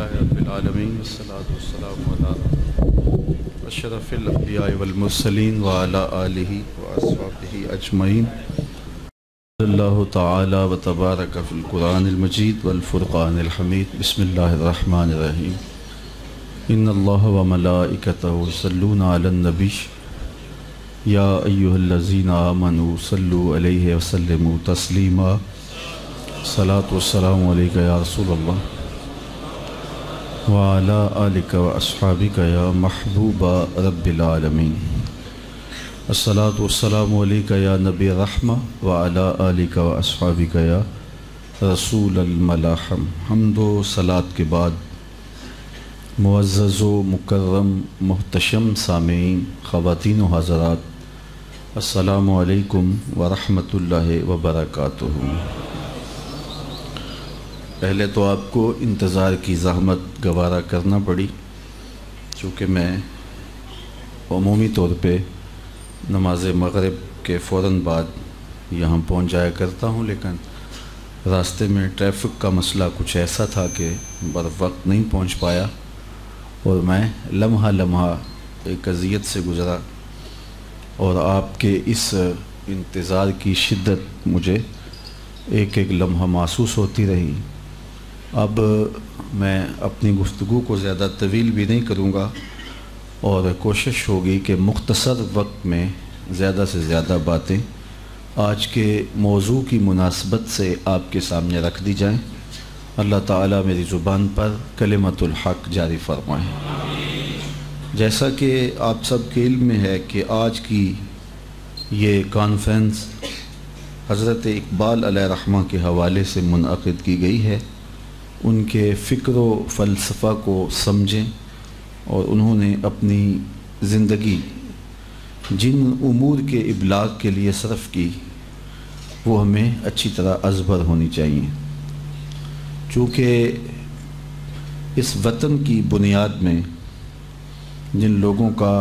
الحمدللہ رب العالمین والصلاة والسلام علی اشرف الانبیاء والمرسلین وعلی آلہ واصحابہ اجمعین. اللہ تعالی و تبارک فی القرآن المجید والفرقان الحمید. بسم اللہ الرحمن الرحیم. ان اللہ و ملائکتہ یصلون علی النبی یا ایھا الذین آمنوا صلوا علیہ وسلموا تسلیما. صلاۃ والسلام علیک یا رسول اللہ وعلی آلک و اصحابک یا محبوب رب العالمین. الصلاۃ والسلام علیک یا نبی رحمہ وعلی آلک و اصحابک یا رسول الملاحم. حمد و صلاۃ کے بعد معزز و مکرم محتشم سامعین، خواتین و حضرات، السلام علیکم ورحمۃ اللہ وبرکاتہ. پہلے تو آپ کو انتظار کی زحمت گوارا کرنا پڑی، چونکہ میں عمومی طور پہ نماز مغرب کے فوراً بعد یہاں پہنچ جایا کرتا ہوں، لیکن راستے میں ٹریفک کا مسئلہ کچھ ایسا تھا کہ بر وقت نہیں پہنچ پایا، اور میں لمحہ لمحہ ایک اذیت سے گزرا، اور آپ کے اس انتظار کی شدت مجھے ایک ایک لمحہ محسوس ہوتی رہی. اب میں اپنی گفتگو کو زیادہ طویل بھی نہیں کروں گا، اور کوشش ہوگی کہ مختصر وقت میں زیادہ سے زیادہ باتیں آج کے موضوع کی مناسبت سے آپ کے سامنے رکھ دی جائیں. اللہ تعالیٰ میری زبان پر کلمۃ الحق جاری فرمائے. جیسا کہ آپ سب کے علم میں ہے کہ آج کی یہ کانفرنس حضرت اقبال علیہ رحمہ کے حوالے سے منعقد کی گئی ہے. ان کے فکر و فلسفہ کو سمجھیں، اور انہوں نے اپنی زندگی جن امور کے ابلاغ کے لیے صرف کی وہ ہمیں اچھی طرح ازبر ہونی چاہیے. چونکہ اس وطن کی بنیاد میں جن لوگوں کا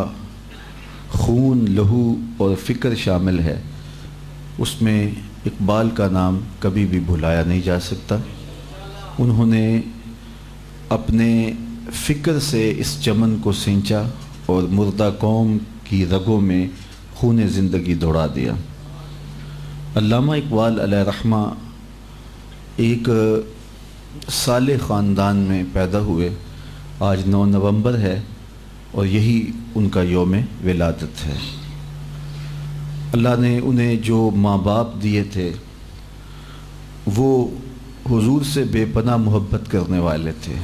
خون، لہو اور فکر شامل ہے، اس میں اقبال کا نام کبھی بھی بھلایا نہیں جا سکتا. انہوں نے اپنے فکر سے اس چمن کو سینچا اور مردہ قوم کی رگوں میں خون زندگی دوڑا دیا. علامہ اقبال علیہ رحمہ ایک صالح خاندان میں پیدا ہوئے. آج 9 نومبر ہے اور یہی ان کا یوم ولادت ہے. اللہ نے انہیں جو ماں باپ دیے تھے وہ حضور سے بے پناہ محبت کرنے والے تھے،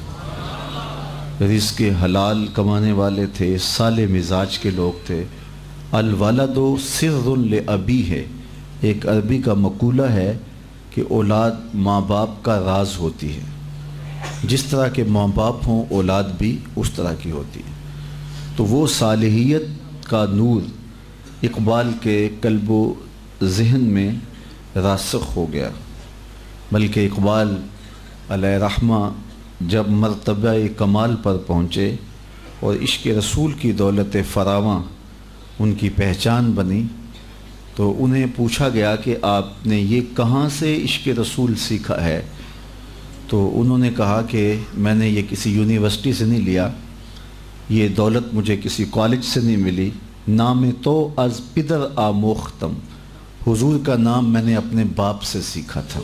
رزق حلال کمانے والے تھے، صالح مزاج کے لوگ تھے. الولد سر لابی ہے، ایک عربی کا مقولہ ہے کہ اولاد ماں باپ کا راز ہوتی ہے. جس طرح کے ماں باپ ہوں اولاد بھی اس طرح کی ہوتی ہے. تو وہ صالحیت کا نور اقبال کے قلب و ذہن میں راسخ ہو گیا. بلکہ اقبال علیہ رحمہ جب مرتبہ کمال پر پہنچے اور عشق رسول کی دولت فراواں ان کی پہچان بنی، تو انہیں پوچھا گیا کہ آپ نے یہ کہاں سے عشق رسول سیکھا ہے؟ تو انہوں نے کہا کہ میں نے یہ کسی یونیورسٹی سے نہیں لیا، یہ دولت مجھے کسی کالج سے نہیں ملی. نام تو از پدر آموختم، حضور کا نام میں نے اپنے باپ سے سیکھا تھا.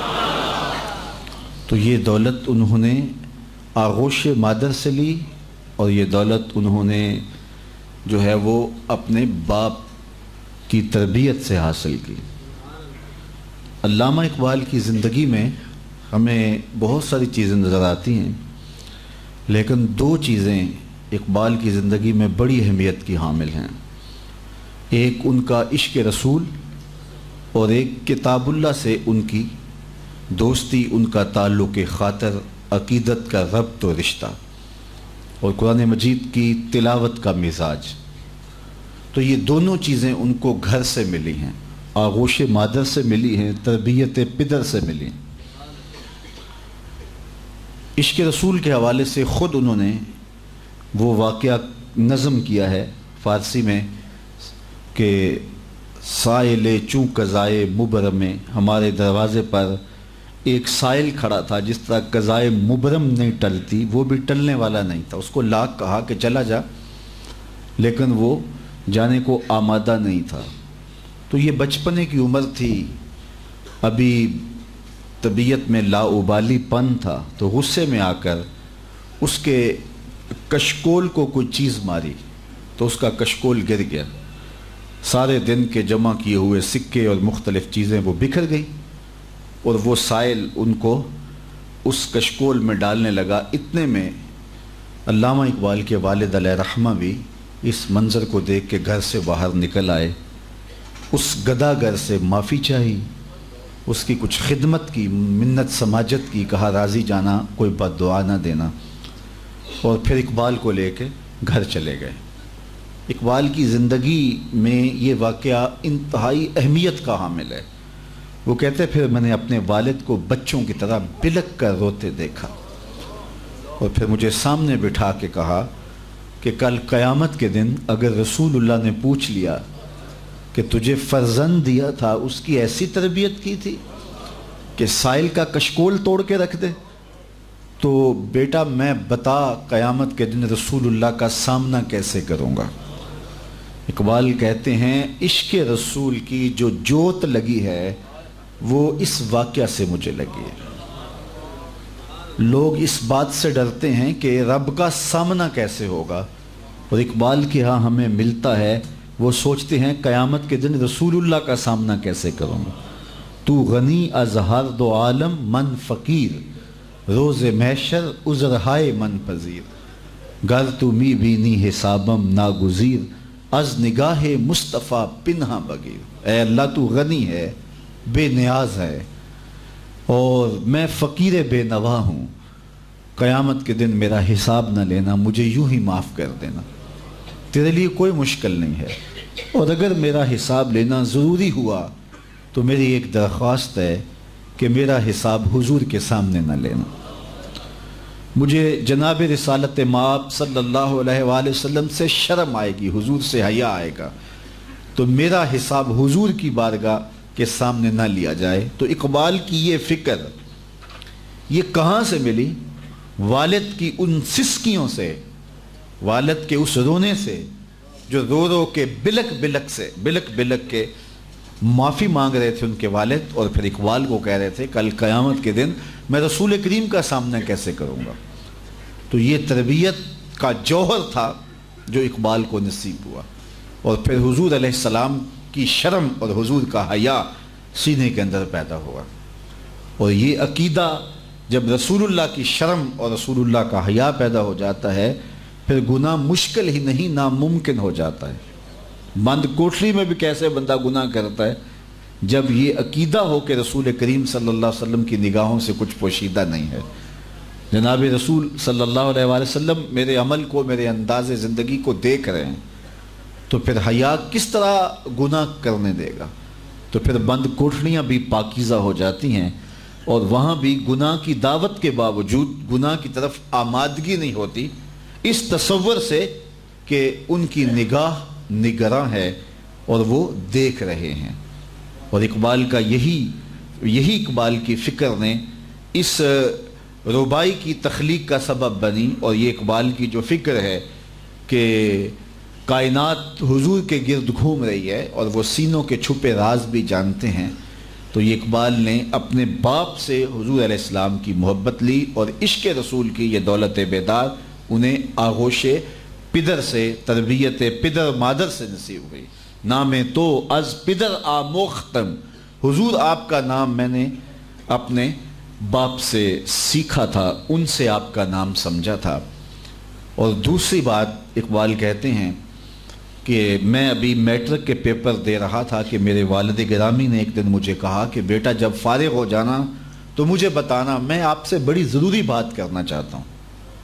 تو یہ دولت انہوں نے آغوش مادر سے لی، اور یہ دولت انہوں نے جو ہے وہ اپنے باپ کی تربیت سے حاصل کی. علامہ اقبال کی زندگی میں ہمیں بہت ساری چیزیں نظر آتی ہیں، لیکن 2 چیزیں اقبال کی زندگی میں بڑی اہمیت کی حامل ہیں. ایک ان کا عشق رسول، اور ایک کتاب اللہ سے ان کی دوستی، ان کا تعلق خاطر، عقیدت کا ربط و رشتہ، اور قرآن مجید کی تلاوت کا مزاج. تو یہ دونوں چیزیں ان کو گھر سے ملی ہیں، آغوش مادر سے ملی ہیں، تربیت پدر سے ملی ہیں. عشق رسول کے حوالے سے خود انہوں نے وہ واقعہ نظم کیا ہے فارسی میں کہ سائل چوں قضائے مبرم میں ہمارے دروازے پر ایک سائل کھڑا تھا، جس طرح قضائے مبرم نہیں ٹلتی، وہ بھی ٹلنے والا نہیں تھا۔ اس کو لاکھ کہا کہ چلا جا، لیکن وہ جانے کو آمادہ نہیں تھا۔ تو یہ بچپنے کی عمر تھی، ابھی طبیعت میں لاابالی پن تھا، تو غصے میں آ کر اس کے کشکول کو کوئی چیز ماری تو اس کا کشکول گر گیا۔ سارے دن کے جمع کیے ہوئے سکے اور مختلف چیزیں وہ بکھر گئی، اور وہ سائل ان کو اس کشکول میں ڈالنے لگا۔ اتنے میں علامہ اقبال کے والد علیہ رحمہ بھی اس منظر کو دیکھ کے گھر سے باہر نکل آئے۔ اس گداگر سے معافی چاہی، اس کی کچھ خدمت کی، منت سماجت کی، کہا راضی جانا، کوئی بد دعا نہ دینا، اور پھر اقبال کو لے کے گھر چلے گئے۔ اقبال کی زندگی میں یہ واقعہ انتہائی اہمیت کا حامل ہے۔ وہ کہتے پھر میں نے اپنے والد کو بچوں کی طرح بلک کر روتے دیکھا، اور پھر مجھے سامنے بٹھا کے کہا کہ کل قیامت کے دن اگر رسول اللہ نے پوچھ لیا کہ تجھے فرزند دیا تھا، اس کی ایسی تربیت کی تھی کہ سائل کا کشکول توڑ کے رکھ دے، تو بیٹا میں بتا قیامت کے دن رسول اللہ کا سامنا کیسے کروں گا۔ اقبال کہتے ہیں عشق رسول کی جو جوت لگی ہے وہ اس واقعہ سے مجھے لگی ہے۔ لوگ اس بات سے ڈرتے ہیں کہ رب کا سامنا کیسے ہوگا، اور اقبال کے ہاں ہمیں ملتا ہے، وہ سوچتے ہیں قیامت کے دن رسول اللہ کا سامنا کیسے کروں گا۔ تو غنی از ہر دو عالم من فقیر، روز محشر عذرہائے من پذیر، گر تو می بینی حسابم ناگزیر، از نگاہ مصطفیٰ پنہا بگیر۔ اے اللہ تو غنی ہے، بے نیاز ہے، اور میں فقیر بے نوا ہوں، قیامت کے دن میرا حساب نہ لینا، مجھے یوں ہی معاف کر دینا، تیرے لیے کوئی مشکل نہیں ہے، اور اگر میرا حساب لینا ضروری ہوا تو میری ایک درخواست ہے کہ میرا حساب حضور کے سامنے نہ لینا۔ مجھے جناب رسالت مآب صلی اللہ علیہ وآلہ وسلم سے شرم آئے گی، حضور سے حیا آئے گا، تو میرا حساب حضور کی بارگاہ کے سامنے نہ لیا جائے۔ تو اقبال کی یہ فکر یہ کہاں سے ملی؟ والد کی ان سسکیوں سے، والد کے اس رونے سے جو رو رو کے بلک بلک کے معافی مانگ رہے تھے ان کے والد، اور پھر اقبال کو کہہ رہے تھے کل قیامت کے دن میں رسول کریم کا سامنا کیسے کروں گا۔ تو یہ تربیت کا جوہر تھا جو اقبال کو نصیب ہوا، اور پھر حضور علیہ السلام کی شرم اور حضور کا حیا سینے کے اندر پیدا ہوا، اور یہ عقیدہ جب رسول اللہ کی شرم اور رسول اللہ کا حیا پیدا ہو جاتا ہے، پھر گناہ مشکل ہی نہیں ناممکن ہو جاتا ہے۔ بند کوٹری میں بھی کیسے بندہ گناہ کرتا ہے جب یہ عقیدہ ہو کہ رسول کریم صلی اللہ علیہ وسلم کی نگاہوں سے کچھ پوشیدہ نہیں ہے۔ جناب رسول صلی اللہ علیہ وآلہ وسلم میرے عمل کو، میرے انداز زندگی کو دیکھ رہے ہیں، تو پھر حیا کس طرح گناہ کرنے دے گا؟ تو پھر بند کوٹھڑیاں بھی پاکیزہ ہو جاتی ہیں، اور وہاں بھی گناہ کی دعوت کے باوجود گناہ کی طرف آمادگی نہیں ہوتی، اس تصور سے کہ ان کی نگاہ نگراں ہے اور وہ دیکھ رہے ہیں۔ اور اقبال کا یہی اقبال کی فکر نے اس ربائی کی تخلیق کا سبب بنی، اور یہ اقبال کی جو فکر ہے کہ کائنات حضور کے گرد گھوم رہی ہے اور وہ سینوں کے چھپے راز بھی جانتے ہیں، تو یہ اقبال نے اپنے باپ سے حضور علیہ السلام کی محبت لی، اور عشق رسول کی یہ دولت بیدار انہیں آغوش پدر سے، تربیت پدر مادر سے نصیب ہوئی۔ نام تو از پدر آموختم، حضور آپ کا نام میں نے اپنے باپ سے سیکھا تھا، ان سے آپ کا نام سمجھا تھا۔ اور دوسری بات اقبال کہتے ہیں کہ میں ابھی میٹرک کے پیپر دے رہا تھا کہ میرے والد گرامی نے ایک دن مجھے کہا کہ بیٹا جب فارغ ہو جانا تو مجھے بتانا، میں آپ سے بڑی ضروری بات کرنا چاہتا ہوں۔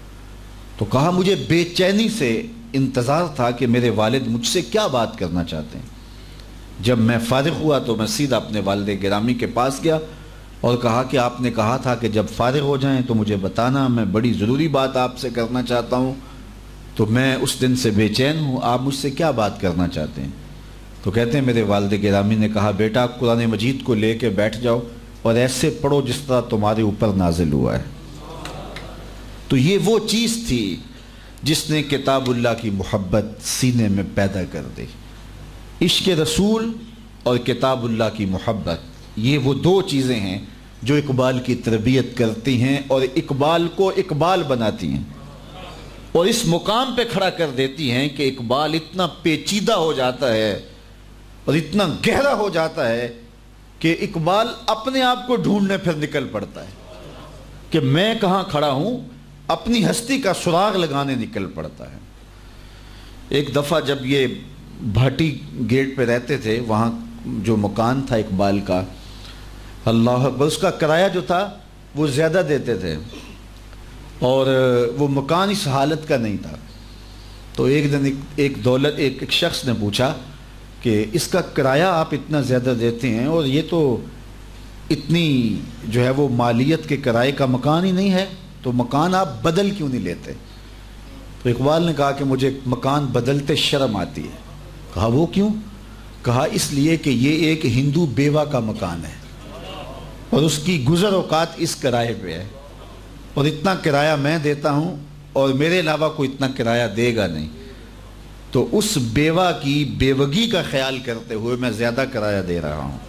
تو کہا مجھے بے چینی سے انتظار تھا کہ میرے والد مجھ سے کیا بات کرنا چاہتے ہیں۔ جب میں فارغ ہوا تو میں سیدھا اپنے والد گرامی کے پاس گیا اور کہا کہ آپ نے کہا تھا کہ جب فارغ ہو جائیں تو مجھے بتانا، میں بڑی ضروری بات آپ سے کرنا چاہتا ہوں، تو میں اس دن سے بے چین ہوں، آپ مجھ سے کیا بات کرنا چاہتے ہیں؟ تو کہتے ہیں میرے والد گرامی نے کہا بیٹا قرآن مجید کو لے کے بیٹھ جاؤ، اور ایسے پڑھو جس طرح تمہارے اوپر نازل ہوا ہے۔ تو یہ وہ چیز تھی جس نے کتاب اللہ کی محبت سینے میں پیدا کر دی۔ عشق رسول اور کتاب اللہ کی محبت، یہ وہ دو چیزیں ہیں جو اقبال کی تربیت کرتی ہیں اور اقبال کو اقبال بناتی ہیں، اور اس مقام پہ کھڑا کر دیتی ہیں کہ اقبال اتنا پیچیدہ ہو جاتا ہے اور اتنا گہرا ہو جاتا ہے کہ اقبال اپنے آپ کو ڈھونڈنے پھر نکل پڑتا ہے کہ میں کہاں کھڑا ہوں، اپنی ہستی کا سراغ لگانے نکل پڑتا ہے۔ ایک دفعہ جب یہ بھاٹی گیٹ پہ رہتے تھے، وہاں جو مکان تھا اقبال کا، اللہ اکبر، اس کا کرایہ جو تھا وہ زیادہ دیتے تھے اور وہ مکان اس حالت کا نہیں تھا۔ تو ایک دن ایک شخص نے پوچھا کہ اس کا کرایہ آپ اتنا زیادہ دیتے ہیں اور یہ تو اتنی جو ہے وہ مالیت کے کرائے کا مکان ہی نہیں ہے، تو مکان آپ بدل کیوں نہیں لیتے؟ تو اقبال نے کہا کہ مجھے مکان بدلتے شرم آتی ہے۔ کہا وہ کیوں؟ کہا اس لیے کہ یہ ایک ہندو بیوہ کا مکان ہے اور اس کی گزر اوقات اس کرائے پہ ہے، اور اتنا کرایہ میں دیتا ہوں اور میرے علاوہ کوئی اتنا کرایہ دے گا نہیں، تو اس بیوہ کی بیوگی کا خیال کرتے ہوئے میں زیادہ کرایہ دے رہا ہوں۔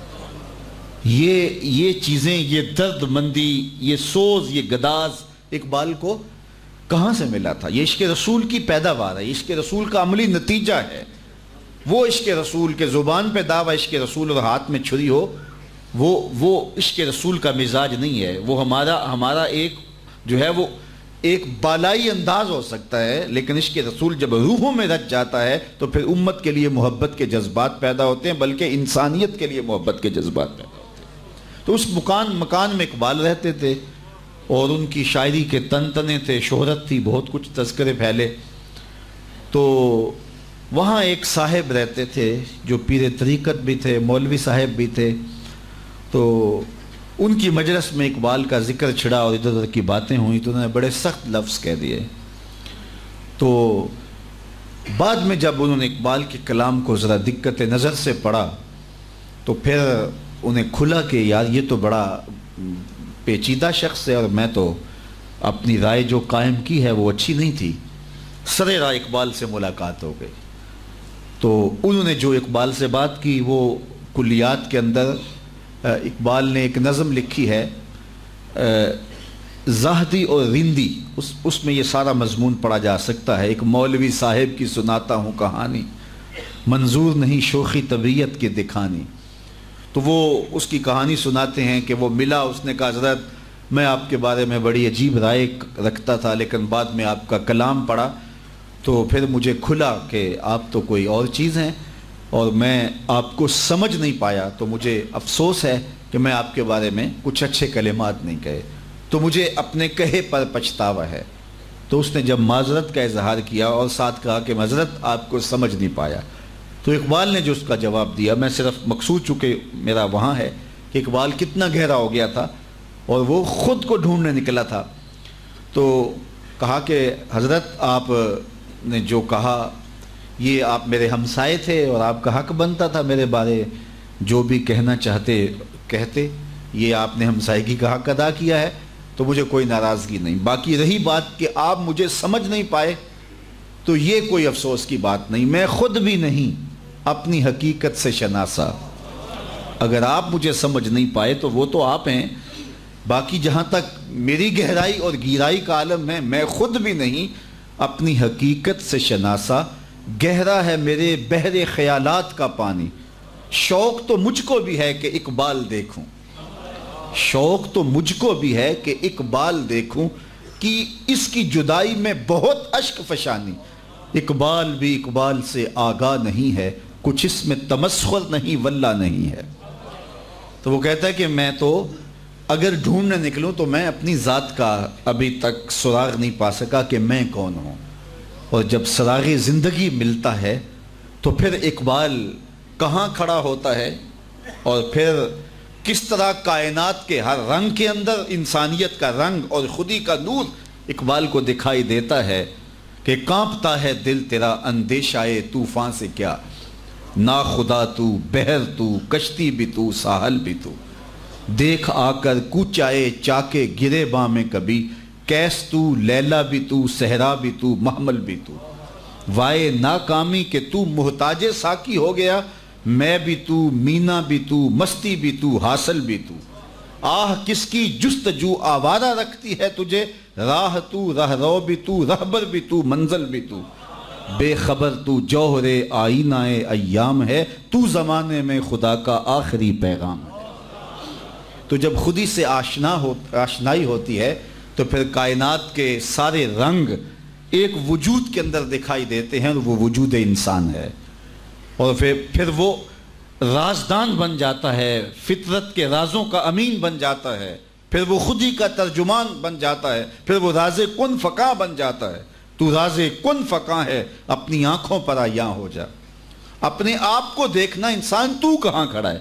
یہ چیزیں، یہ درد مندی، یہ سوز، یہ گداز اقبال کو کہاں سے ملا تھا؟ یہ عشق رسول کی پیداوار ہے، عشق رسول کا عملی نتیجہ ہے۔ وہ عشق رسول کے زبان پہ دعویٰ عشق رسول اور ہاتھ میں چھری ہو، وہ عشق رسول کا مزاج نہیں ہے۔ وہ ہمارا ایک جو ہے وہ ایک بالائی انداز ہو سکتا ہے، لیکن عشق رسول جب روحوں میں رچ جاتا ہے تو پھر امت کے لیے محبت کے جذبات پیدا ہوتے ہیں، بلکہ انسانیت کے لیے محبت کے جذبات پیدا ہوتے ہیں۔ تو اس مکان میں اقبال رہتے تھے اور ان کی شاعری کے تنے تھے، شہرت تھی، بہت کچھ تذکرے پھیلے۔ تو وہاں ایک صاحب رہتے تھے جو پیر طریقت بھی تھے، مولوی صاحب بھی تھے۔ تو ان کی مجلس میں اقبال کا ذکر چھڑا اور ادھر ادھر کی باتیں ہوئیں تو انہوں نے بڑے سخت لفظ کہہ دیے۔ تو بعد میں جب انہوں نے اقبال کے کلام کو ذرا دقت نظر سے پڑھا تو پھر انہیں کھلا کہ یار یہ تو بڑا پیچیدہ شخص ہے اور میں تو اپنی رائے جو قائم کی ہے وہ اچھی نہیں تھی۔ سرے راہ اقبال سے ملاقات ہو گئی تو انہوں نے جو اقبال سے بات کی وہ کلیات کے اندر اقبال نے ایک نظم لکھی ہے زاہدی اور رندی، اس میں یہ سارا مضمون پڑھا جا سکتا ہے۔ ایک مولوی صاحب کی سناتا ہوں کہانی، منظور نہیں شوخی طبیعت کے دکھانی۔ تو وہ اس کی کہانی سناتے ہیں کہ وہ ملا، اس نے کہا حضرت میں آپ کے بارے میں بڑی عجیب رائے رکھتا تھا، لیکن بعد میں آپ کا کلام پڑھا تو پھر مجھے کھلا کہ آپ تو کوئی اور چیز ہیں اور میں آپ کو سمجھ نہیں پایا، تو مجھے افسوس ہے کہ میں آپ کے بارے میں کچھ اچھے کلمات نہیں کہے، تو مجھے اپنے کہے پر پچھتاوا ہے۔ تو اس نے جب معذرت کا اظہار کیا اور ساتھ کہا کہ معذرت آپ کو سمجھ نہیں پایا، تو اقبال نے جو اس کا جواب دیا، میں صرف مقصود چونکہ میرا وہاں ہے کہ اقبال کتنا گہرا ہو گیا تھا اور وہ خود کو ڈھونڈنے نکلا تھا۔ تو کہا کہ حضرت آپ نے جو کہا یہ آپ میرے ہمسائے تھے اور آپ کا حق بنتا تھا میرے بارے جو بھی کہنا چاہتے کہتے، یہ آپ نے ہمسائیگی کا حق ادا کیا ہے تو مجھے کوئی ناراضگی نہیں۔ باقی رہی بات کہ آپ مجھے سمجھ نہیں پائے تو یہ کوئی افسوس کی بات نہیں، میں خود بھی نہیں اپنی حقیقت سے شناسا۔ اگر آپ مجھے سمجھ نہیں پائے تو وہ تو آپ ہیں، باقی جہاں تک میری گہرائی اور گہرائی کا عالم ہے میں خود بھی نہیں اپنی حقیقت سے شناسا۔ گہرا ہے میرے بحر خیالات کا پانی، شوق تو مجھ کو بھی ہے کہ اقبال دیکھوں، شوق تو مجھ کو بھی ہے کہ اقبال دیکھوں، کہ اس کی جدائی میں بہت اشک فشانی، اقبال بھی اقبال سے آگاہ نہیں ہے، کچھ اس میں تمسخر نہیں واللہ نہیں ہے۔ تو وہ کہتا ہے کہ میں تو اگر ڈھونڈنے نکلوں تو میں اپنی ذات کا ابھی تک سراغ نہیں پا سکا کہ میں کون ہوں، اور جب سراغ زندگی ملتا ہے تو پھر اقبال کہاں کھڑا ہوتا ہے اور پھر کس طرح کائنات کے ہر رنگ کے اندر انسانیت کا رنگ اور خودی کا نور اقبال کو دکھائی دیتا ہے کہ کانپتا ہے دل تیرا اندیشائے طوفان سے کیا، نا خدا تو، بحر تو، کشتی بھی تو، ساحل بھی تو، دیکھ آ کر کوچائے چاکے گرے باں میں کبھی، کیس تو لیلا بھی تو صحرا بھی تو محمل بھی تو، وائے ناکامی کہ تو محتاج ساکی ہو گیا، میں بھی تو مینا بھی تو مستی بھی تو حاصل بھی تو، آہ کس کی جستجو آوارہ رکھتی ہے تجھے، راہ تو رہرو بھی تو رہبر بھی تو منزل بھی تو، بے خبر تو جوہر آئینہ ایام ہے، تو زمانے میں خدا کا آخری پیغام ہے۔ تو جب خودی سے آشنائی ہوتی ہے تو پھر کائنات کے سارے رنگ ایک وجود کے اندر دکھائی دیتے ہیں، اور وہ وجود انسان ہے، اور پھر وہ رازدان بن جاتا ہے، فطرت کے رازوں کا امین بن جاتا ہے، پھر وہ خودی کا ترجمان بن جاتا ہے، پھر وہ راز کن فقاں بن جاتا ہے۔ تو راز کن فقاں ہے، اپنی آنکھوں پر آیاں ہو جا، اپنے آپ کو دیکھنا انسان تو کہاں کھڑا ہے۔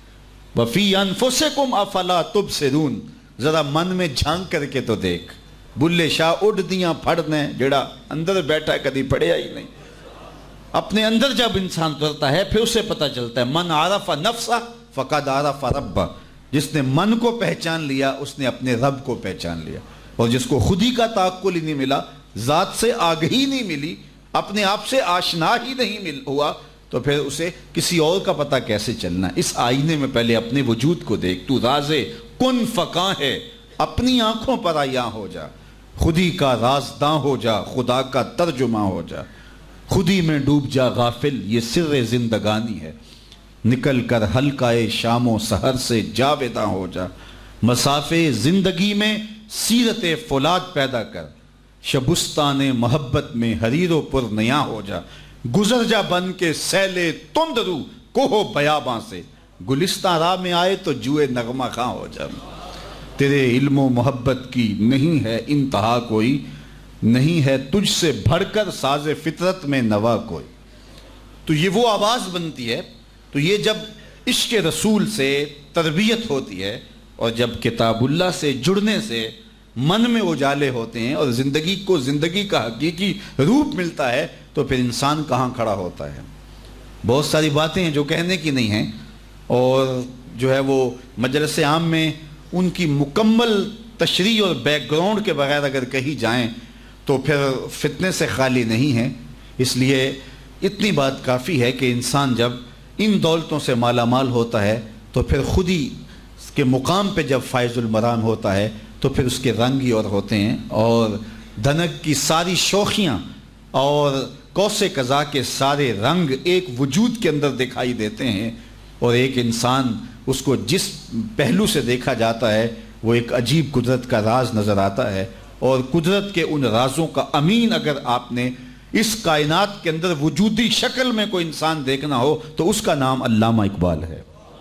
وَفِي أَنفُسِكُمْ أَفَلَا تُبْصِرُونَ، ذرا من میں جھانک کر کے تو دیکھ، بلے شاہ اڈ دیاں پھڑنے جڑا اندر بیٹھا کدی پڑھیا ہی نہیں۔ اپنے اندر جب انسان اترتا ہے پھر اسے پتہ چلتا ہے، من عرف نفسہ فقد عرف ربہ، جس نے من کو پہچان لیا اس نے اپنے رب کو پہچان لیا، اور جس کو خودی کا تعقل ہی نہیں ملا، ذات سے آگہی نہیں ملی، اپنے آپ سے آشنا ہی نہیں ہوا، تو پھر اسے کسی اور کا پتہ کیسے چلنا۔ اس آئینے میں پہلے اپنے وجود کو دیکھ، تو راز کن فقاں ہے، اپنی آنکھوں پر آیاں ہو جا، خودی کا رازداں ہو جا، خدا کا ترجمہ ہو جا، خودی میں ڈوب جا غافل، یہ سر زندگانی ہے، نکل کر حلقۂ شام و سحر سے جاویداں ہو جا، مسافے زندگی میں سیرت فولاد پیدا کر، شبستان محبت میں حریر و پر نیاں ہو جا، گزر جا بن کے سیلے تند رو کوہ بیاباں سے، گلستان راہ میں آئے تو جوئے نغمہ خاں ہو جا، تیرے علم و محبت کی نہیں ہے انتہا کوئی، نہیں ہے تجھ سے بڑھ کر ساز فطرت میں نوا کوئی۔ تو یہ وہ آواز بنتی ہے۔ تو یہ جب عشق رسول سے تربیت ہوتی ہے، اور جب کتاب اللہ سے جڑنے سے من میں اجالے ہوتے ہیں اور زندگی کو زندگی کا حقیقی روپ ملتا ہے، تو پھر انسان کہاں کھڑا ہوتا ہے۔ بہت ساری باتیں ہیں جو کہنے کی نہیں ہیں، اور جو ہے وہ مجلس عام میں ان کی مکمل تشریح اور بیک گراؤنڈ کے بغیر اگر کہی جائیں تو پھر فتنے سے خالی نہیں ہیں۔ اس لیے اتنی بات کافی ہے کہ انسان جب ان دولتوں سے مالا مال ہوتا ہے تو پھر خود ہی کے مقام پہ جب فائز المرام ہوتا ہے تو پھر اس کے رنگ ہی اور ہوتے ہیں، اور دھنک کی ساری شوخیاں اور کوس قضا کے سارے رنگ ایک وجود کے اندر دکھائی دیتے ہیں، اور ایک انسان اس کو جس پہلو سے دیکھا جاتا ہے وہ ایک عجیب قدرت کا راز نظر آتا ہے، اور قدرت کے ان رازوں کا امین اگر آپ نے اس کائنات کے اندر وجودی شکل میں کوئی انسان دیکھنا ہو تو اس کا نام علامہ اقبال ہے۔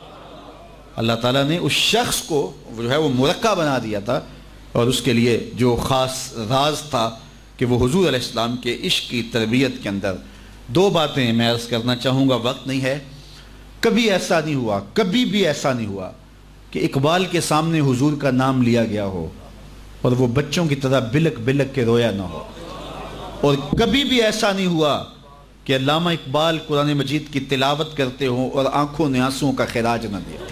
اللہ تعالیٰ نے اس شخص کو جو ہے وہ مرقع بنا دیا تھا، اور اس کے لیے جو خاص راز تھا کہ وہ حضور علیہ السلام کے عشق کی تربیت کے اندر دو باتیں میں عرض کرنا چاہوں گا، وقت نہیں ہے۔ کبھی ایسا نہیں ہوا، کبھی بھی ایسا نہیں ہوا کہ اقبال کے سامنے حضور کا نام لیا گیا ہو اور وہ بچوں کی طرح بلک بلک کے رویا نہ ہو، اور کبھی بھی ایسا نہیں ہوا کہ علامہ اقبال قرآن مجید کی تلاوت کرتے ہوں اور آنکھوں نے آنسوؤں کا خراج نہ دے۔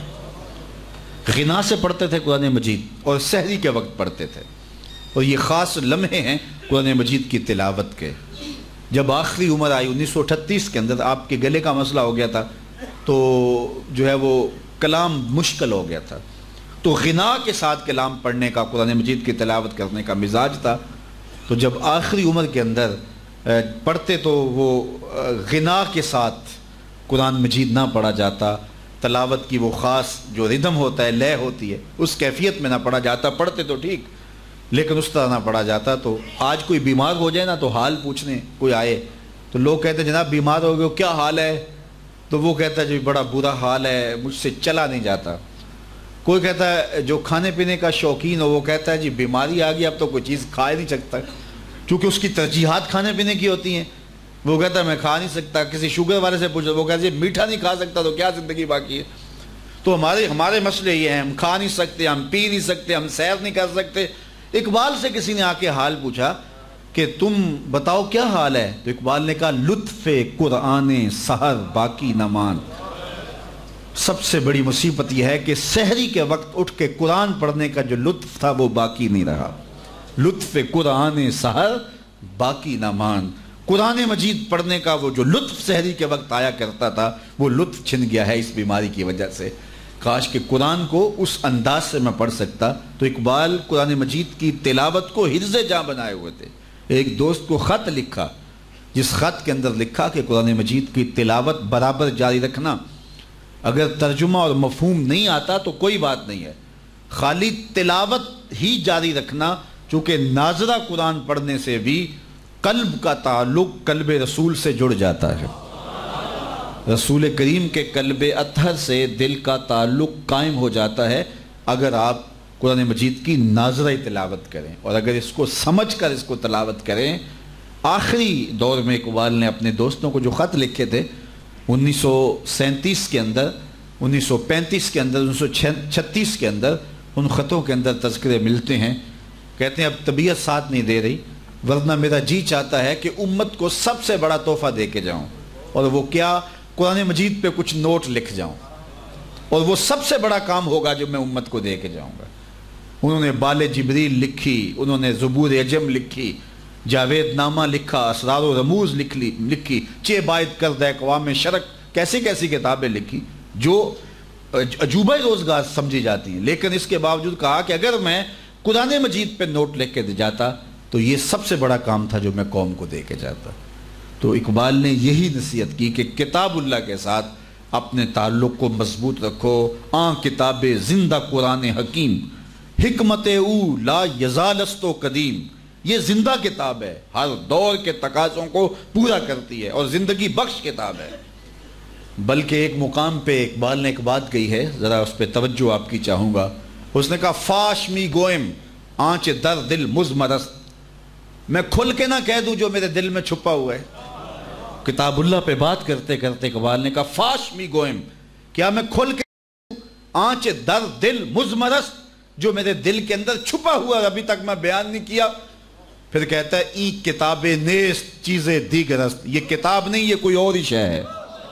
غنا سے پڑھتے تھے قرآن مجید، اور سحری کے وقت پڑھتے تھے، اور یہ خاص لمحے ہیں قرآن مجید کی تلاوت کے۔ جب آخری عمر آئی 1938 کے اندر، آپ کے گلے کا مسئلہ ہو گیا تھا، تو جو ہے وہ کلام مشکل ہو گیا تھا، تو غنا کے ساتھ کلام پڑھنے کا، قرآن مجید کی تلاوت کرنے کا مزاج تھا۔ تو جب آخری عمر کے اندر پڑھتے تو وہ غنا کے ساتھ قرآن مجید نہ پڑھا جاتا، تلاوت کی وہ خاص جو ردم ہوتا ہے، لے ہوتی ہے، اس کیفیت میں نہ پڑھا جاتا۔ پڑھتے تو ٹھیک لیکن اس طرح نہ پڑھا جاتا۔ تو آج کوئی بیمار ہو جائے نا تو حال پوچھنے کوئی آئے تو لوگ کہتے ہیں جناب بیمار ہو گئے، کیا حال ہے؟ تو وہ کہتا ہے جی بڑا برا حال ہے، مجھ سے چلا نہیں جاتا۔ کوئی کہتا ہے جو کھانے پینے کا شوقین ہو وہ کہتا ہے جی بیماری آ گئی، اب تو کوئی چیز کھا ہی نہیں سکتا، کیونکہ اس کی ترجیحات کھانے پینے کی ہوتی ہیں۔ وہ کہتا ہے میں کھا نہیں سکتا۔ کسی شوگر والے سے پوچھو، وہ کہتا ہے میٹھا نہیں کھا سکتا تو کیا زندگی باقی ہے؟ تو ہمارے مسئلے یہ ہیں، ہم کھا نہیں سکتے، ہم پی نہیں سکتے، ہم سیر نہیں کر سکتے۔ اقبال سے کسی نے آ کے حال پوچھا کہ تم بتاؤ کیا حال ہے؟ تو اقبال نے کہا لطف قرآن سحر باقی نمان، سب سے بڑی مصیبت یہ ہے کہ سحری کے وقت اٹھ کے قرآن پڑھنے کا جو لطف تھا وہ باقی نہیں رہا. لطف قرآن سحر باقی نہ مان. قرآن مجید پڑھنے کا وہ جو لطف سحری کے وقت آیا کرتا تھا وہ لطف چھن گیا ہے اس بیماری کی وجہ سے. کاش کہ قرآن کو اس انداز سے میں پڑھ سکتا. تو اقبال قرآن مجید کی تلاوت کو حرز جاں بنائے ہوئے تھے. ایک دوست کو خط لکھا جس خط کے اندر لکھا کہ قرآن مجید کی تلاوت برابر جاری رکھنا. اگر ترجمہ اور مفہوم نہیں آتا تو کوئی بات نہیں ہے, خالی تلاوت ہی جاری رکھنا, چونکہ ناظرہ قرآن پڑھنے سے بھی قلب کا تعلق قلب رسول سے جڑ جاتا ہے. رسول کریم کے قلب اطہر سے دل کا تعلق قائم ہو جاتا ہے اگر آپ قرآن مجید کی ناظرہ تلاوت کریں, اور اگر اس کو سمجھ کر اس کو تلاوت کریں. آخری دور میں اقبال نے اپنے دوستوں کو جو خط لکھے تھے 1937 کے اندر, 1935 کے اندر, 1936 کے اندر, ان خطوں کے اندر تذکرے ملتے ہیں. کہتے ہیں اب طبیعت ساتھ نہیں دے رہی, ورنہ میرا جی چاہتا ہے کہ امت کو سب سے بڑا تحفہ دے کے جاؤں, اور وہ کیا, قرآن مجید پہ کچھ نوٹ لکھ جاؤں, اور وہ سب سے بڑا کام ہوگا جو میں امت کو دے کے جاؤں گا. انہوں نے بال جبریل لکھی, انہوں نے زبور عجم لکھی, جاوید نامہ لکھا, اسرار و رموز لکھی, چے باید کرد اقوام شرک, کیسی کیسی کتابیں لکھی جو عجوبہ روزگار سمجھی جاتی ہیں. لیکن اس کے باوجود کہا کہ اگر میں قرآن مجید پہ نوٹ لکھ کے جاتا تو یہ سب سے بڑا کام تھا جو میں قوم کو دے کے جاتا. تو اقبال نے یہی نصیحت کی کہ کتاب اللہ کے ساتھ اپنے تعلق کو مضبوط رکھو. کتاب زندہ قرآن حکیم, حکمت او لا یزالست و قدیم. یہ زندہ کتاب ہے, ہر دور کے تقاضوں کو پورا کرتی ہے اور زندگی بخش کتاب ہے. بلکہ ایک مقام پہ اقبال نے ایک بات کہی ہے, ذرا اس پہ توجہ آپ کی چاہوں گا. اس نے کہا فاش می گوئم آنچ در دل مزمرست, میں کھل کے نہ کہہ دوں جو میرے دل میں چھپا ہوا ہے. کتاب اللہ پہ بات کرتے کرتے اقبال نے کہا فاش می گوئم, کیا میں کھل کے آنچ در دل مزمرست, جو میرے دل کے اندر چھپا ہوا ابھی تک میں بیان نہیں کیا. پھر کہتا ہے ای کتاب نیست چیزیں دیگرست, یہ کتاب نہیں یہ کوئی اور ہی شے ہے.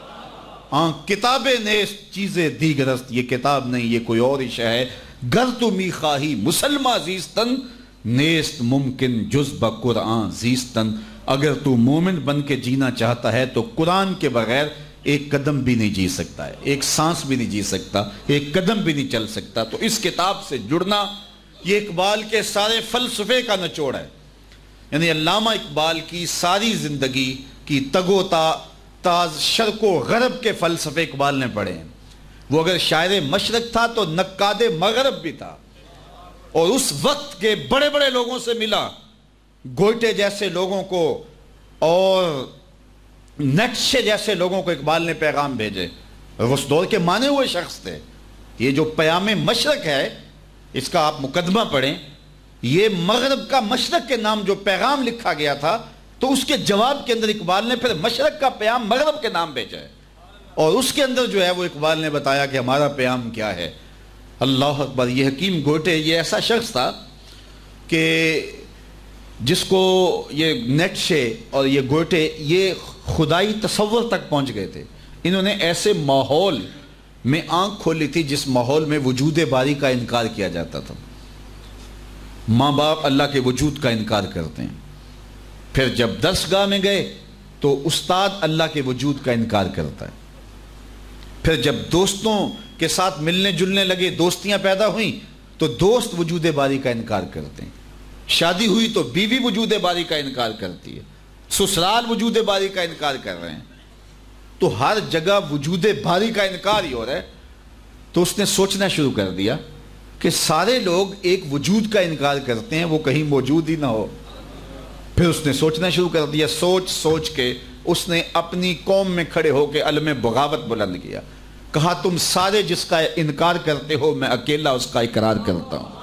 کتاب نیست چیزیں دیگرست, یہ کتاب نہیں یہ کوئی اور ہی شے ہے. گر تو می خواہی مسلمہ زیستن, نیست ممکن جز بقرآن زیستن. اگر تو مومن بن کے جینا چاہتا ہے تو قرآن کے بغیر ایک قدم بھی نہیں جی سکتا ہے, ایک سانس بھی نہیں جی سکتا, ایک قدم بھی نہیں چل سکتا. تو اس کتاب سے جڑنا یہ اقبال کے سارے فلسفے کا نچوڑ ہے. یعنی علامہ اقبال کی ساری زندگی کی تگ و تاز شرق و غرب کے فلسفے اقبال نے پڑھے ہیں. وہ اگر شاعر مشرق تھا تو نقاد مغرب بھی تھا, اور اس وقت کے بڑے بڑے لوگوں سے ملا, گوئٹے جیسے لوگوں کو اور نیٹشے جیسے لوگوں کو اقبال نے پیغام بھیجے. اس دور کے مانے ہوئے شخص تھے. یہ جو پیام مشرق ہے اس کا آپ مقدمہ پڑھیں, یہ مغرب کا مشرق کے نام جو پیغام لکھا گیا تھا, تو اس کے جواب کے اندر اقبال نے پھر مشرق کا پیام مغرب کے نام بھیجا ہے, اور اس کے اندر جو ہے وہ اقبال نے بتایا کہ ہمارا پیام کیا ہے. اللہ اکبر. یہ حکیم گوئٹے یہ ایسا شخص تھا کہ جس کو یہ نیٹشے اور یہ گوئٹے یہ خدائی تصور تک پہنچ گئے تھے. انہوں نے ایسے ماحول میں آنکھ کھولی تھی جس ماحول میں وجود باری کا انکار کیا جاتا تھا. ماں باپ اللہ کے وجود کا انکار کرتے ہیں, پھر جب درسگاہ میں گئے تو استاد اللہ کے وجود کا انکار کرتا ہے, پھر جب دوستوں کے ساتھ ملنے جلنے لگے, دوستیاں پیدا ہوئیں تو دوست وجود باری کا انکار کرتے ہیں, شادی ہوئی تو بیوی وجود باری کا انکار کرتی ہے, سسرال وجود باری کا انکار کر رہے ہیں. تو ہر جگہ وجود باری کا انکار ہی ہو رہا ہے. تو اس نے سوچنا شروع کر دیا کہ سارے لوگ ایک وجود کا انکار کرتے ہیں, وہ کہیں موجود ہی نہ ہو. پھر اس نے سوچنا شروع کر دیا. سوچ سوچ کے اس نے اپنی قوم میں کھڑے ہو کے علم بغاوت بلند کیا. کہا تم سارے جس کا انکار کرتے ہو, میں اکیلا اس کا اقرار کرتا ہوں.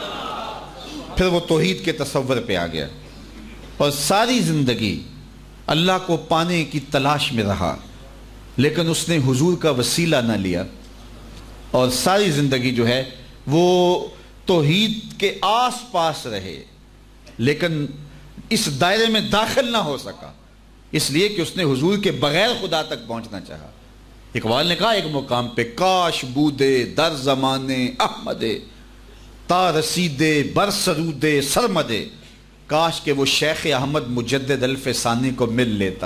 پھر وہ توحید کے تصور پہ آ گیا اور ساری زندگی اللہ کو پانے کی تلاش میں رہا, لیکن اس نے حضور کا وسیلہ نہ لیا, اور ساری زندگی جو ہے وہ توحید کے آس پاس رہے, لیکن اس دائرے میں داخل نہ ہو سکا, اس لیے کہ اس نے حضور کے بغیر خدا تک پہنچنا چاہا. اقبال نے کہا ایک مقام پہ، کاش بودے در زمانے احمدے تا رسیدے بر سرودے سرمدے، کاش کہ وہ شیخ احمد مجدد الف ثانی کو مل لیتا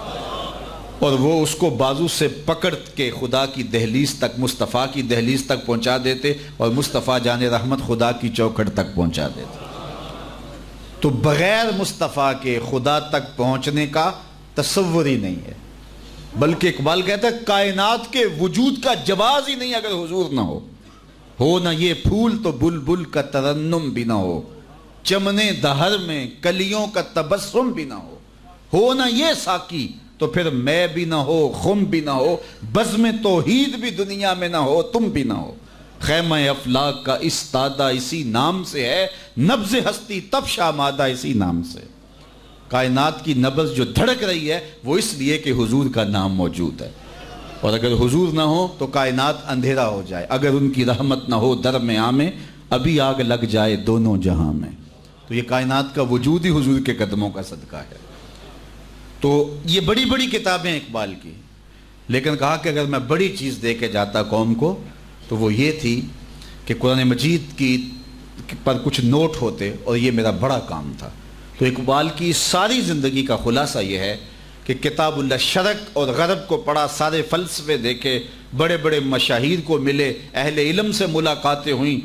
اور وہ اس کو بازو سے پکڑ کے خدا کی دہلیز تک، مصطفیٰ کی دہلیز تک پہنچا دیتے اور مصطفیٰ جان رحمت خدا کی چوکھٹ تک پہنچا دیتے۔ تو بغیر مصطفیٰ کے خدا تک پہنچنے کا تصور ہی نہیں ہے، بلکہ اقبال کہتا ہے کائنات کے وجود کا جواز ہی نہیں اگر حضور نہ ہو نہ یہ پھول تو بلبل کا ترنم بھی نہ ہو، چمنے دہر میں کلیوں کا تبسم بھی نہ ہو نہ یہ ساقی تو پھر میں بھی نہ ہو، خم بھی نہ ہو، بزم توحید بھی دنیا میں نہ ہو، تم بھی نہ ہو، خیمہ افلاک کا استادہ اسی نام سے ہے، نبض ہستی تب شامادہ اسی نام سے۔ کائنات کی نبض جو دھڑک رہی ہے وہ اس لیے کہ حضور کا نام موجود ہے، اور اگر حضور نہ ہو تو کائنات اندھیرا ہو جائے، اگر ان کی رحمت نہ ہو در میں آمیں ابھی آگ لگ جائے دونوں جہاں میں۔ تو یہ کائنات کا وجود ہی حضور کے قدموں کا صدقہ ہے۔ تو یہ بڑی بڑی کتابیں اقبال کی، لیکن کہا کہ اگر میں بڑی چیز دے کے جاتا قوم کو تو وہ یہ تھی کہ قرآن مجید کی پر کچھ نوٹ ہوتے، اور یہ میرا بڑا کام تھا۔ تو اقبال کی ساری زندگی کا خلاصہ یہ ہے کہ کتاب اللہ، شرق اور غرب کو پڑھا، سارے فلسفے دیکھے، بڑے بڑے مشاہیر کو ملے، اہل علم سے ملاقاتیں ہوئیں،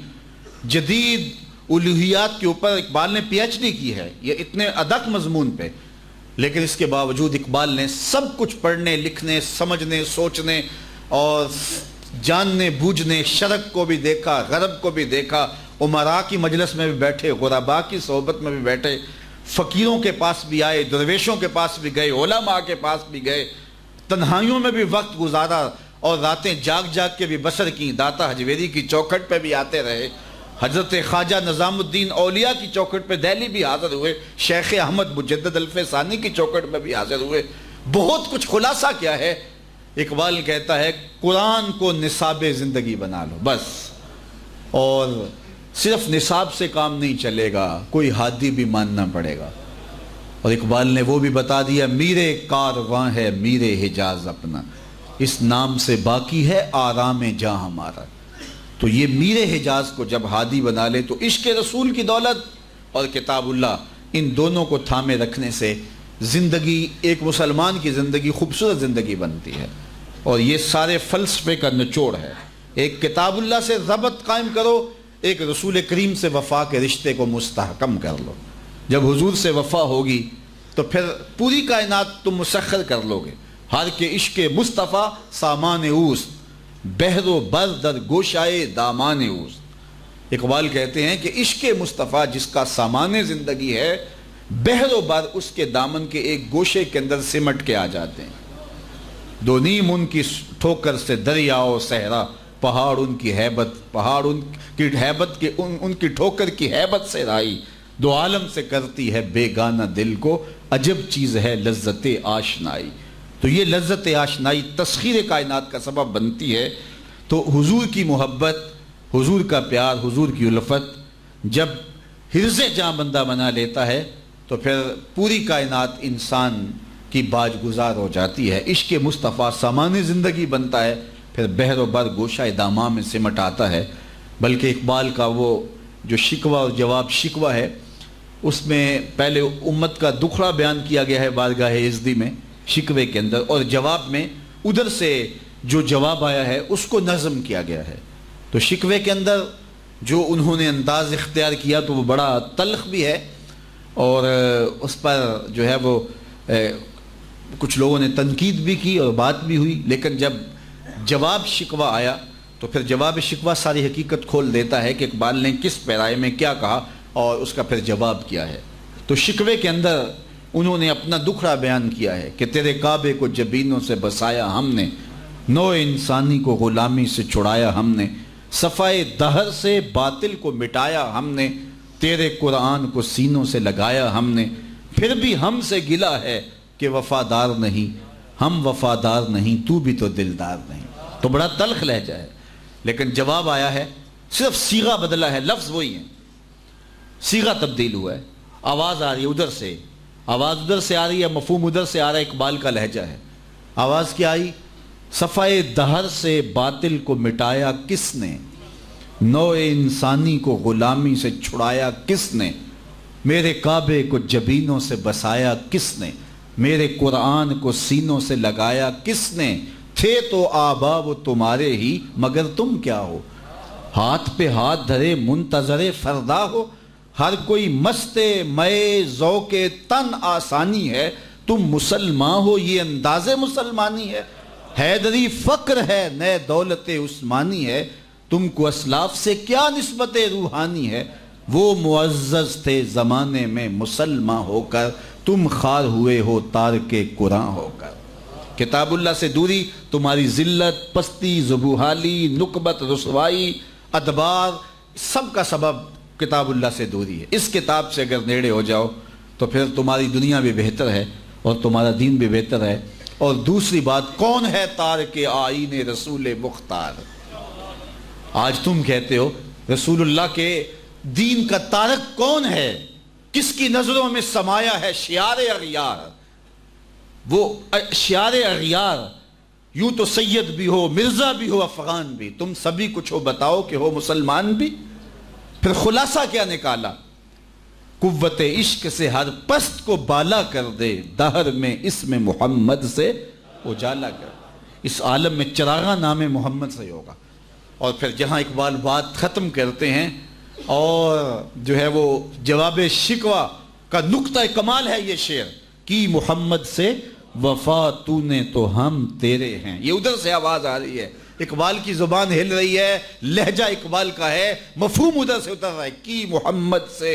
جدید الوہیات کے اوپر اقبال نے پی ایچ ڈی کی ہے، یہ اتنے ادق مضمون پہ، لیکن اس کے باوجود اقبال نے سب کچھ پڑھنے، لکھنے، سمجھنے، سوچنے اور جاننے بوجھنے، شرق کو بھی دیکھا، غرب کو بھی دیکھا، امراء کی مجلس میں بھی بیٹھے، غرباء کی صحبت میں بھی بیٹھے، فقیروں کے پاس بھی آئے، درویشوں کے پاس بھی گئے، علماء کے پاس بھی گئے، تنہائیوں میں بھی وقت گزارا اور راتیں جاگ جاگ کے بھی بسر کی، داتا حجویری کی چوکھٹ پہ بھی آتے رہے، حضرت خواجہ نظام الدین اولیاء کی چوکھٹ پہ دہلی بھی حاضر ہوئے، شیخ احمد مجدد الف ثانی کی چوکھٹ پہ بھی حاضر ہوئے۔ بہت کچھ، خلاصہ کیا ہے؟ اقبال کہتا ہے قرآن کو نصاب زندگی بنا لو بس، اور صرف نصاب سے کام نہیں چلے گا، کوئی ہادی بھی ماننا پڑے گا۔ اور اقبال نے وہ بھی بتا دیا، میرے کارواں ہے میرے حجاز اپنا، اس نام سے باقی ہے آرام جاں ہمارا۔ تو یہ میرے حجاز کو جب ہادی بنا لے تو عشق رسول کی دولت اور کتاب اللہ، ان دونوں کو تھامے رکھنے سے زندگی، ایک مسلمان کی زندگی خوبصورت زندگی بنتی ہے۔ اور یہ سارے فلسفے کا نچوڑ ہے، ایک کتاب اللہ سے ربط قائم کرو، ایک رسول کریم سے وفا کے رشتے کو مستحکم کر لو۔ جب حضور سے وفا ہوگی تو پھر پوری کائنات تم مسخر کر لو گے۔ ہر کے عشق مصطفیٰ سامان اوست، بحر و بر در گوشائے دامان اوست۔ اقبال کہتے ہیں کہ عشق مصطفیٰ جس کا سامان زندگی ہے، بحر و بر اس کے دامن کے ایک گوشے کے اندر سمٹ کے آ جاتے ہیں۔ دو نیم ان کی ٹھوکر سے دریا و صحرا، پہاڑ ان کی ہیبت، پہاڑ ان کی ہیبت کے ان کی ٹھوکر کی ہیبت سے رائی، دو عالم سے کرتی ہے بیگانہ دل کو، عجب چیز ہے لذت آشنائی۔ تو یہ لذت آشنائی تسخیر کائنات کا سبب بنتی ہے۔ تو حضور کی محبت، حضور کا پیار، حضور کی الفت جب حرز جاں بندہ بنا لیتا ہے تو پھر پوری کائنات انسان کی باج گزار ہو جاتی ہے۔ عشق مصطفیٰ سامان زندگی بنتا ہے، پھر بحر و بر گوشہ داماں میں سمٹ آتا ہے۔ بلکہ اقبال کا وہ جو شکوہ اور جواب شکوہ ہے، اس میں پہلے امت کا دکھڑا بیان کیا گیا ہے بارگاہ عزدی میں شکوے کے اندر، اور جواب میں ادھر سے جو جواب آیا ہے اس کو نظم کیا گیا ہے۔ تو شکوے کے اندر جو انہوں نے انداز اختیار کیا تو وہ بڑا تلخ بھی ہے، اور اس پر جو ہے وہ کچھ لوگوں نے تنقید بھی کی اور بات بھی ہوئی، لیکن جب جواب شکوہ آیا تو پھر جواب شکوہ ساری حقیقت کھول دیتا ہے کہ اقبال نے کس پیرائے میں کیا کہا اور اس کا پھر جواب کیا ہے۔ تو شکوے کے اندر انہوں نے اپنا دکھڑا بیان کیا ہے کہ تیرے کعبے کو جبینوں سے بسایا ہم نے، نو انسانی کو غلامی سے چھڑایا ہم نے، صفائے دہر سے باطل کو مٹایا ہم نے، تیرے قرآن کو سینوں سے لگایا ہم نے، پھر بھی ہم سے گلہ ہے کہ وفادار نہیں، ہم وفادار نہیں تو بھی تو دلدار نہیں۔ تو بڑا تلخ لہجہ ہے، لیکن جواب آیا ہے، صرف صیغہ بدلا ہے، لفظ وہی ہیں، صیغہ تبدیل ہوا ہے، آواز آ رہی ہے ادھر سے، آواز ادھر سے آ رہی ہے، مفہوم ادھر سے آ رہا ہے، اقبال کا لہجہ ہے۔ آواز کیا آئی صفائے دہر سے باطل کو مٹایا کس نے؟ نوع انسانی کو غلامی سے چھڑایا کس نے؟ میرے کعبے کو جبینوں سے بسایا کس نے؟ میرے قرآن کو سینوں سے لگایا کس نے؟ تھے تو آبا وہ تمہارے ہی مگر تم کیا ہو؟ ہاتھ پہ ہاتھ دھرے منتظر فردا ہو، ہر کوئی مست مئے ذوق تن آسانی ہے، تم مسلمان ہو یہ انداز مسلمانی ہے، حیدری فقر ہے نئے دولت عثمانی ہے، تم کو اسلاف سے کیا نسبت روحانی ہے، وہ معزز تھے زمانے میں مسلمان ہو کر، تم خار ہوئے ہو تارک قرآن ہو کر۔ کتاب اللہ سے دوری تمہاری ذلت، پستی، ذبوحالی، نکبت، رسوائی، ادبار، سب کا سبب کتاب اللہ سے دوری ہے۔ اس کتاب سے اگر نیڑے ہو جاؤ تو پھر تمہاری دنیا بھی بہتر ہے اور تمہارا دین بھی بہتر ہے۔ اور دوسری بات، کون ہے تارک آئین رسول مختار؟ آج تم کہتے ہو رسول اللہ کے دین کا تارک کون ہے؟ کس کی نظروں میں سمایا ہے شعار اغیار؟ وہ شعار اغیار یوں تو سید بھی ہو، مرزا بھی ہو، افغان بھی، تم سبھی کچھ ہو، بتاؤ کہ ہو مسلمان بھی؟ پھر خلاصہ کیا نکالا؟ قوت عشق سے ہر پست کو بالا کر دے، دہر میں اسم محمد سے اجالا کر۔ اس عالم میں چراغاں نام محمد سے ہوگا۔ اور پھر جہاں اقبال بات ختم کرتے ہیں اور جو ہے وہ جواب شکوہ کا نقطہ کمال ہے یہ شعر، کی محمد سے وفا تو نے تو ہم تیرے ہیں۔ یہ ادھر سے آواز آ رہی ہے، اقبال کی زبان ہل رہی ہے، لہجہ اقبال کا ہے، مفہوم ادھر سے اتر رہا ہے، کی محمد سے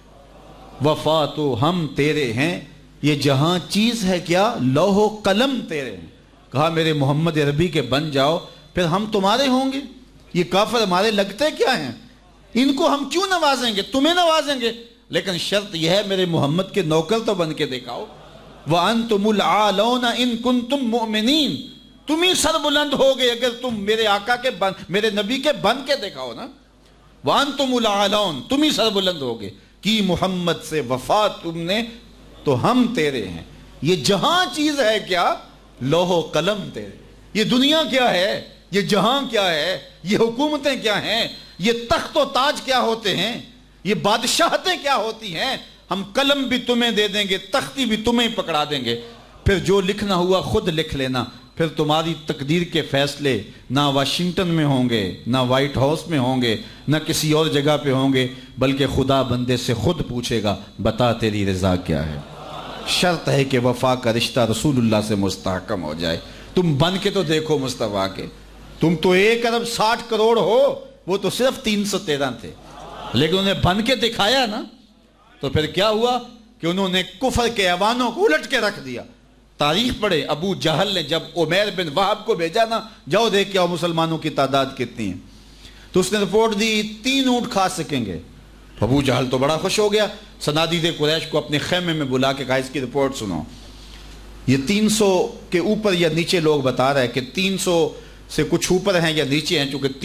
وفا تو ہم تیرے ہیں، یہ جہاں چیز ہے کیا لوح و قلم تیرے ہیں۔ کہا میرے محمد عربی کے بن جاؤ پھر ہم تمہارے ہوں گے۔ یہ کافر ہمارے لگتے کیا ہیں؟ ان کو ہم کیوں نوازیں گے؟ تمہیں نوازیں گے، لیکن شرط یہ ہے میرے محمد کے نوکر تو بن کے دکھاؤ۔ وَأَنْتُمُ الْعَالَوْنَ إِن كُنْتُمْ مُؤْمِنِينَ، تم ہی سر بلند ہوگے اگر تم میرے آقا کے میرے نبی کے بن کے دکھاؤ نا۔ وَأَنْتُمُ الْعَالَوْنَ، تم ہی سر بلند ہوگے، کی محمد سے وفا تم نے تو ہم تیرے ہیں۔ یہ جہاں چیز ہے کیا لوح و قلم تیرے۔ یہ دنیا کیا ہے، یہ جہاں کیا ہے، یہ حکومتیں کیا ہیں، یہ تخت و تاج کیا ہوتے ہیں، یہ بادشاہتیں کیا ہوتی ہیں، ہم قلم بھی تمہیں دے دیں گے، تختی بھی تمہیں پکڑا دیں گے، پھر جو لکھنا ہوا خود لکھ لینا۔ پھر تمہاری تقدیر کے فیصلے نہ واشنگٹن میں ہوں گے، نہ وائٹ ہاؤس میں ہوں گے، نہ کسی اور جگہ پہ ہوں گے، بلکہ خدا بندے سے خود پوچھے گا بتا تیری رضا کیا ہے۔ شرط ہے کہ وفا کا رشتہ رسول اللہ سے مستحکم ہو جائے۔ تم بن کے تو دیکھو مصطفیٰ کے، تم تو 1 ارب 60 کروڑ ہو، وہ تو صرف 313 تھے، لیکن انہیں بن کے دکھایا نا، تو پھر کیا ہوا کہ انہوں نے کفر کے ایوانوں کو الٹ کے رکھ دیا۔ تاریخ پڑھے، ابو جہل نے جب عمیر بن وہب کو بھیجا نا، جاؤ دیکھ کے آؤ مسلمانوں کی تعداد کتنی ہے، تو اس نے رپورٹ دی 3 اونٹ کھا سکیں گے۔ ابو جہل تو بڑا خوش ہو گیا، صنادید قریش کو اپنے خیمے میں بلا کے کہا اس کی رپورٹ سنو۔ یہ 300 کے اوپر یا نیچے لوگ بتا رہے ہیں کہ 300 سے کچھ اوپر ہیں یا نیچے ہیں، چونکہ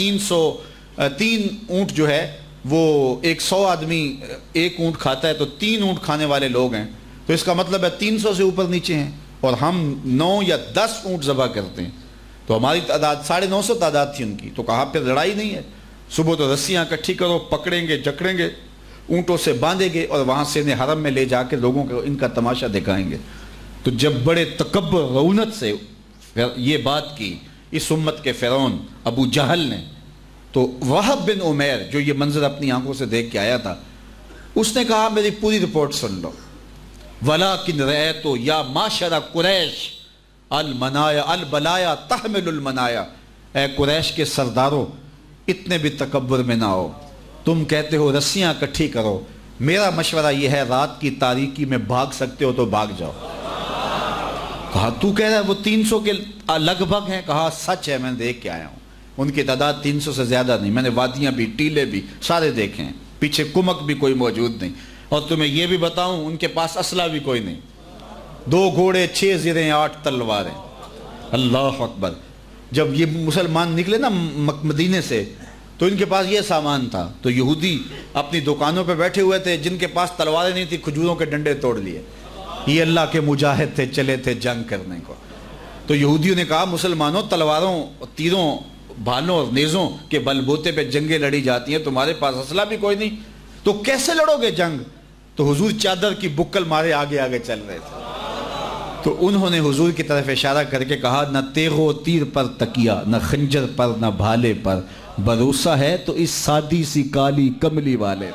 3 اونٹ جو ہے وہ 100 آدمی 1 اونٹ کھاتا ہے، تو 3 اونٹ کھانے والے لوگ ہیں، تو اس کا مطلب ہے 300 سے اوپر نیچے ہیں، اور ہم 9 یا 10 اونٹ ذبح کرتے ہیں، تو ہماری تعداد 950 تعداد تھی ان کی۔ تو کہا پھر لڑائی نہیں ہے، صبح تو رسیاں اکٹھی کرو، پکڑیں گے، جکڑیں گے، اونٹوں سے باندھیں گے اور وہاں سے انہیں حرم میں لے جا کے لوگوں کو ان کا تماشا دکھائیں گے۔ تو جب بڑے تکبر رعونت سے یہ بات کی اس امت کے فرعون ابو جہل نے، تو وہب بن عمیر جو یہ منظر اپنی آنکھوں سے دیکھ کے آیا تھا، اس نے کہا میری پوری رپورٹ سن لو۔ وَلَكِنْ رَأَيْتُ يَا مَعْشَرَ قُرَيْشَ الْمَنَايَا الْبَلَايَا تَحْمِلُ الْمَنَايَا، اے قریش کے سرداروں اتنے بھی تکبر میں نہ ہو، تم کہتے ہو رسیاں اکٹھی کرو، میرا مشورہ یہ ہے رات کی تاریکی میں بھاگ سکتے ہو تو بھاگ جاؤ۔ کہا تو کہہ رہا ہے وہ 300 کے لگ بھگ ہیں؟ کہا سچ ہے، میں دیکھ کے آیا ہوں، ان کی تعداد 300 سے زیادہ نہیں، میں نے وادیاں بھی ٹیلے بھی سارے دیکھے ہیں، پیچھے کمک بھی کوئی موجود نہیں، اور تمہیں یہ بھی بتاؤں ان کے پاس اسلحہ بھی کوئی نہیں، 2 گھوڑے 6 زریں 8 تلواریں۔ اللہ اکبر۔ جب یہ مسلمان نکلے نا مدینے سے تو ان کے پاس یہ سامان تھا، تو یہودی اپنی دکانوں پہ بیٹھے ہوئے تھے، جن کے پاس تلواریں نہیں تھی کھجوروں کے ڈنڈے توڑ لیے، یہ اللہ کے مجاہد تھے، چلے تھے جنگ کرنے کو۔ تو یہودیوں نے کہا مسلمانوں تلواروں تیروں بھالوں اور نیزوں کے بلبوتے پہ جنگیں لڑی جاتی ہیں، تمہارے پاس اسلحہ بھی کوئی نہیں، تو کیسے لڑو گے جنگ؟ تو حضور چادر کی بکل مارے آگے آگے چل رہے تھے۔ تو انہوں نے حضور کی طرف اشارہ کر کے کہا نہ تیغ و تیر پر تکیا، نہ خنجر پر، نہ بھالے پر، بھروسہ ہے تو اس سادی سی کالی کملی والے۔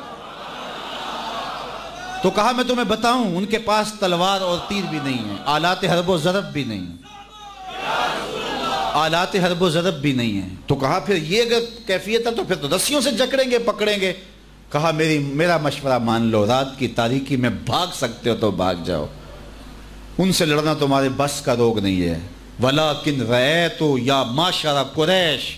تو کہا میں تمہیں بتاؤں ان کے پاس تلوار اور تیر بھی نہیں ہیں، آلات حرب و ضرب بھی نہیں ہیں، آلات حرب و ضرب بھی نہیں ہیں۔ تو کہا پھر یہ اگر کیفیت ہے تو پھر تو رسیوں سے جکڑیں گے پکڑیں گے۔ کہا میرا مشورہ مان لو، رات کی تاریکی میں بھاگ سکتے ہو تو بھاگ جاؤ، ان سے لڑنا تمہارے بس کا روگ نہیں ہے۔ وَلَكِنْ رَأَيْتُ يَا مَعْشَرَ قُرَيْشَ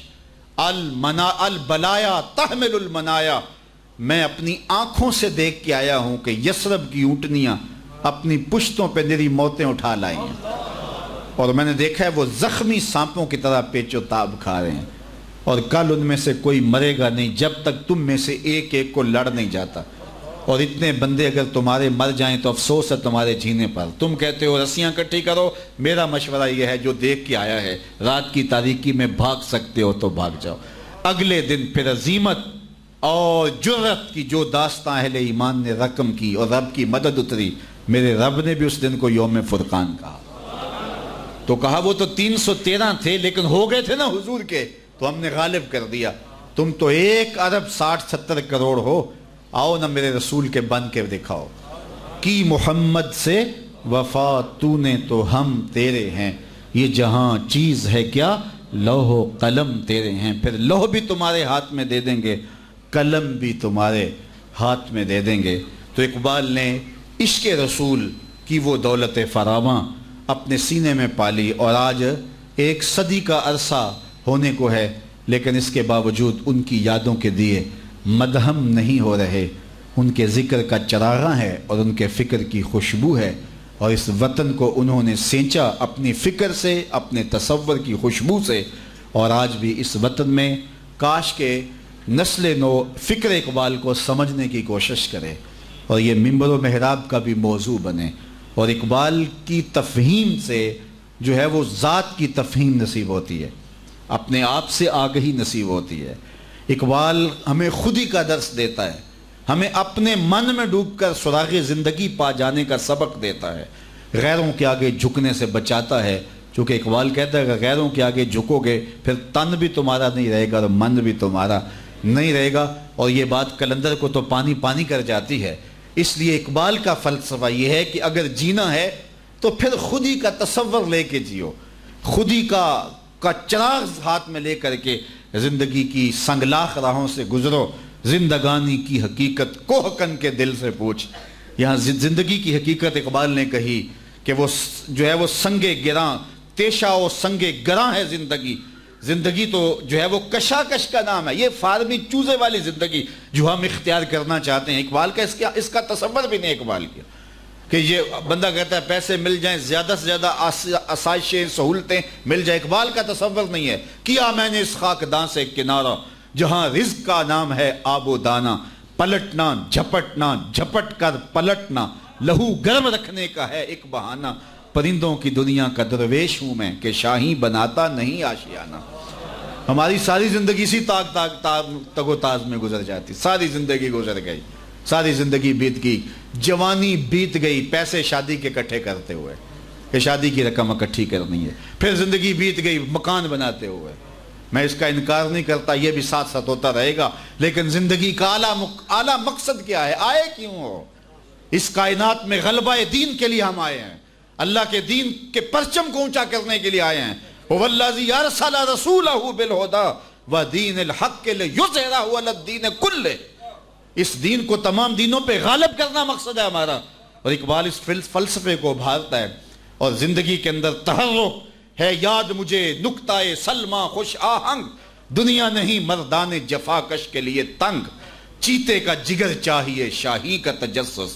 الْبَلَايَا تَحْمِلُ الْمَنَايَا، میں اپنی آنکھوں سے دیکھ کے آیا ہوں کہ یثرب کی اونٹنیاں اپنی پشتوں پہ نری موتیں اٹھا لائی ہیں، اور میں نے دیکھا ہے وہ زخمی سانپوں کی طرح پیچ و تاب کھا رہے ہیں، اور کل ان میں سے کوئی مرے گا نہیں جب تک تم میں سے ایک ایک کو لڑ نہیں جاتا، اور اتنے بندے اگر تمہارے مر جائیں تو افسوس ہے تمہارے جینے پر۔ تم کہتے ہو رسیاں کٹھی کرو، میرا مشورہ یہ ہے جو دیکھ کے آیا ہے رات کی تاریکی میں بھاگ سکتے ہو تو بھاگ جاؤ۔ اگلے دن پھر عظیمت اور جرت کی جو داستان اہل ایمان نے رقم کی اور رب کی مدد اتری، میرے رب نے بھی اس دن کو یوم فرقان کہا۔ تو کہا وہ تو 313 تھے لیکن ہو گئے تھے نا حضور کے، تو ہم نے غالب کر دیا۔ تم تو 1 ارب 60-70 کروڑ ہو، آؤ نہ میرے رسول کے بن کے دکھاؤ۔ کی محمد سے وفا تو نے تو ہم تیرے ہیں، یہ جہاں چیز ہے کیا لوح و قلم تیرے ہیں۔ پھر لوح بھی تمہارے ہاتھ میں دے دیں گے، قلم بھی تمہارے ہاتھ میں دے دیں گے۔ تو اقبال نے عشق رسول کی وہ دولت فراواں اپنے سینے میں پالی، اور آج 1 صدی کا عرصہ ہونے کو ہے، لیکن اس کے باوجود ان کی یادوں کے دیے مدہم نہیں ہو رہے، ان کے ذکر کا چراغاں ہے اور ان کے فکر کی خوشبو ہے، اور اس وطن کو انہوں نے سینچا اپنی فکر سے، اپنے تصور کی خوشبو سے، اور آج بھی اس وطن میں کاش کے نسل نو فکر اقبال کو سمجھنے کی کوشش کرے، اور یہ منبر و محراب کا بھی موضوع بنے، اور اقبال کی تفہیم سے جو ہے وہ ذات کی تفہیم نصیب ہوتی ہے، اپنے آپ سے آگہی نصیب ہوتی ہے۔ اقبال ہمیں خودی کا درس دیتا ہے، ہمیں اپنے من میں ڈوب کر سراغ زندگی پا جانے کا سبق دیتا ہے، غیروں کے آگے جھکنے سے بچاتا ہے، چونکہ اقبال کہتا ہے کہ غیروں کے آگے جھکو گے پھر تن بھی تمہارا نہیں رہے گا اور من بھی تمہارا نہیں رہے گا، اور یہ بات قلندر کو تو پانی پانی کر جاتی ہے۔ اس لیے اقبال کا فلسفہ یہ ہے کہ اگر جینا ہے تو پھر خودی کا تصور لے کے جیو، خودی کا چراغ ہاتھ میں لے کر کے زندگی کی سنگلاخ راہوں سے گزرو، زندگانی کی حقیقت کوہکن کے دل سے پوچھ۔ یہاں زندگی کی حقیقت اقبال نے کہی کہ وہ جو ہے وہ سنگ گراں، تیشا و سنگ گراں ہے زندگی، زندگی تو جو ہے وہ کشاکش کا نام ہے، یہ فارمی چوزے والی زندگی جو ہم اختیار کرنا چاہتے ہیں۔ اقبال کا اس کا تصور بھی نہیں اقبال کیا کہ یہ بندہ کہتا ہے پیسے مل جائیں، زیادہ سے زیادہ آسائشیں سہولتیں مل جائیں، اقبال کا تصور نہیں ہے۔ کیا میں نے اس خاکدان سے کنارہ جہاں رزق کا نام ہے آب و دانہ، پلٹنا جھپٹنا جھپٹ کر پلٹنا لہو گرم رکھنے کا ہے ایک بہانہ، پرندوں کی دنیا کا درویش ہوں میں کہ شاہی بناتا نہیں آشیانہ۔ ہماری ساری زندگی اسی تگ و تاز میں گزر جاتی، ساری زندگی گزر گئی، ساری زندگی بیت گئی، جوانی بیت گئی پیسے شادی کے اکٹھے کرتے ہوئے کہ شادی کی رقم اکٹھی کرنی ہے، پھر زندگی بیت گئی مکان بناتے ہوئے۔ میں اس کا انکار نہیں کرتا، یہ بھی ساتھ ساتھ ہوتا رہے گا، لیکن زندگی کا اعلیٰ مقصد کیا ہے؟ آئے کیوں ہو؟ اس کائنات میں غلبہ دین کے لیے ہم آئے ہیں، اللہ کے دین کے پرچم کو اونچا کرنے کے لیے آئے ہیں۔ وَوَالَّذِي أَرْسَلَ رَسُولَهُ بِالْهُدَى وَدِينِ الْحَقِّ لِيُظْهِرَهُ عَلَى الدِّينِ كُلِّهِ، اس دین کو تمام دینوں پہ غالب کرنا مقصد ہے ہمارا، اور اقبال اس فلسفے کو ابھارتا ہے، اور زندگی کے اندر تحرک ہے۔ یاد مجھے نکتہ سلمہ خوش آہنگ، دنیا نہیں مردان جفاکش کے لیے تنگ، چیتے کا جگر چاہیے شاہی کا تجسس۔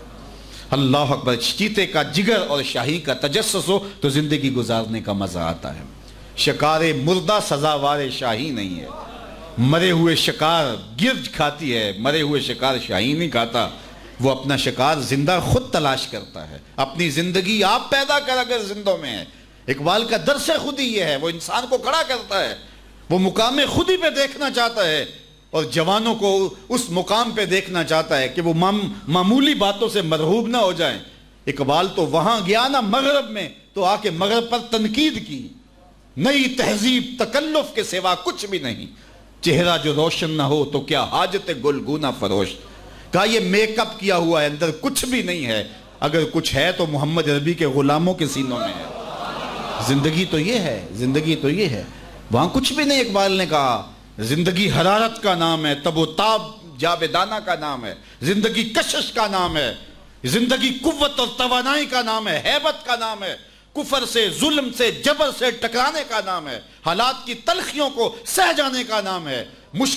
اللہ اکبر، چیتے کا جگر اور شاہی کا تجسس ہو تو زندگی گزارنے کا مزہ آتا ہے۔ شکار مردہ سزاوار شاہی نہیں ہے، مرے ہوئے شکار گرج کھاتی ہے، مرے ہوئے شکار شاہی نہیں کھاتا، وہ اپنا شکار زندہ خود تلاش کرتا ہے۔ اپنی زندگی آپ پیدا کر اگر زندوں میں ہے، اقبال کا درس خودی یہ ہے، وہ انسان کو کھڑا کرتا ہے، وہ مقام خودی پہ دیکھنا چاہتا ہے اور جوانوں کو اس مقام پہ دیکھنا چاہتا ہے کہ وہ معمولی باتوں سے مرعوب نہ ہو جائیں۔ اقبال تو وہاں گیا نا مغرب میں، تو آ کے مغرب پر تنقید کی، نئی تہذیب تکلف کے سوا کچھ بھی نہیں، چہرہ جو روشن نہ ہو تو کیا حاجت گلگونہ فروش، کہا یہ میک اپ کیا ہوا ہے، اندر کچھ بھی نہیں ہے، اگر کچھ ہے تو محمد عربی کے غلاموں کے سینوں میں ہے۔ زندگی تو یہ ہے، زندگی تو یہ ہے، وہاں کچھ بھی نہیں۔ اقبال نے کہا زندگی حرارت کا نام ہے، تب و تاب جاویدانہ کا نام ہے، زندگی کشش کا نام ہے، زندگی قوت اور توانائی کا نام ہے، ہیبت کا نام ہے، کفر سے، ظلم سے، جبر سے ٹکرانے کا نام ہے، حالات کی تلخیوں کو سہ جانے کا نام ہے،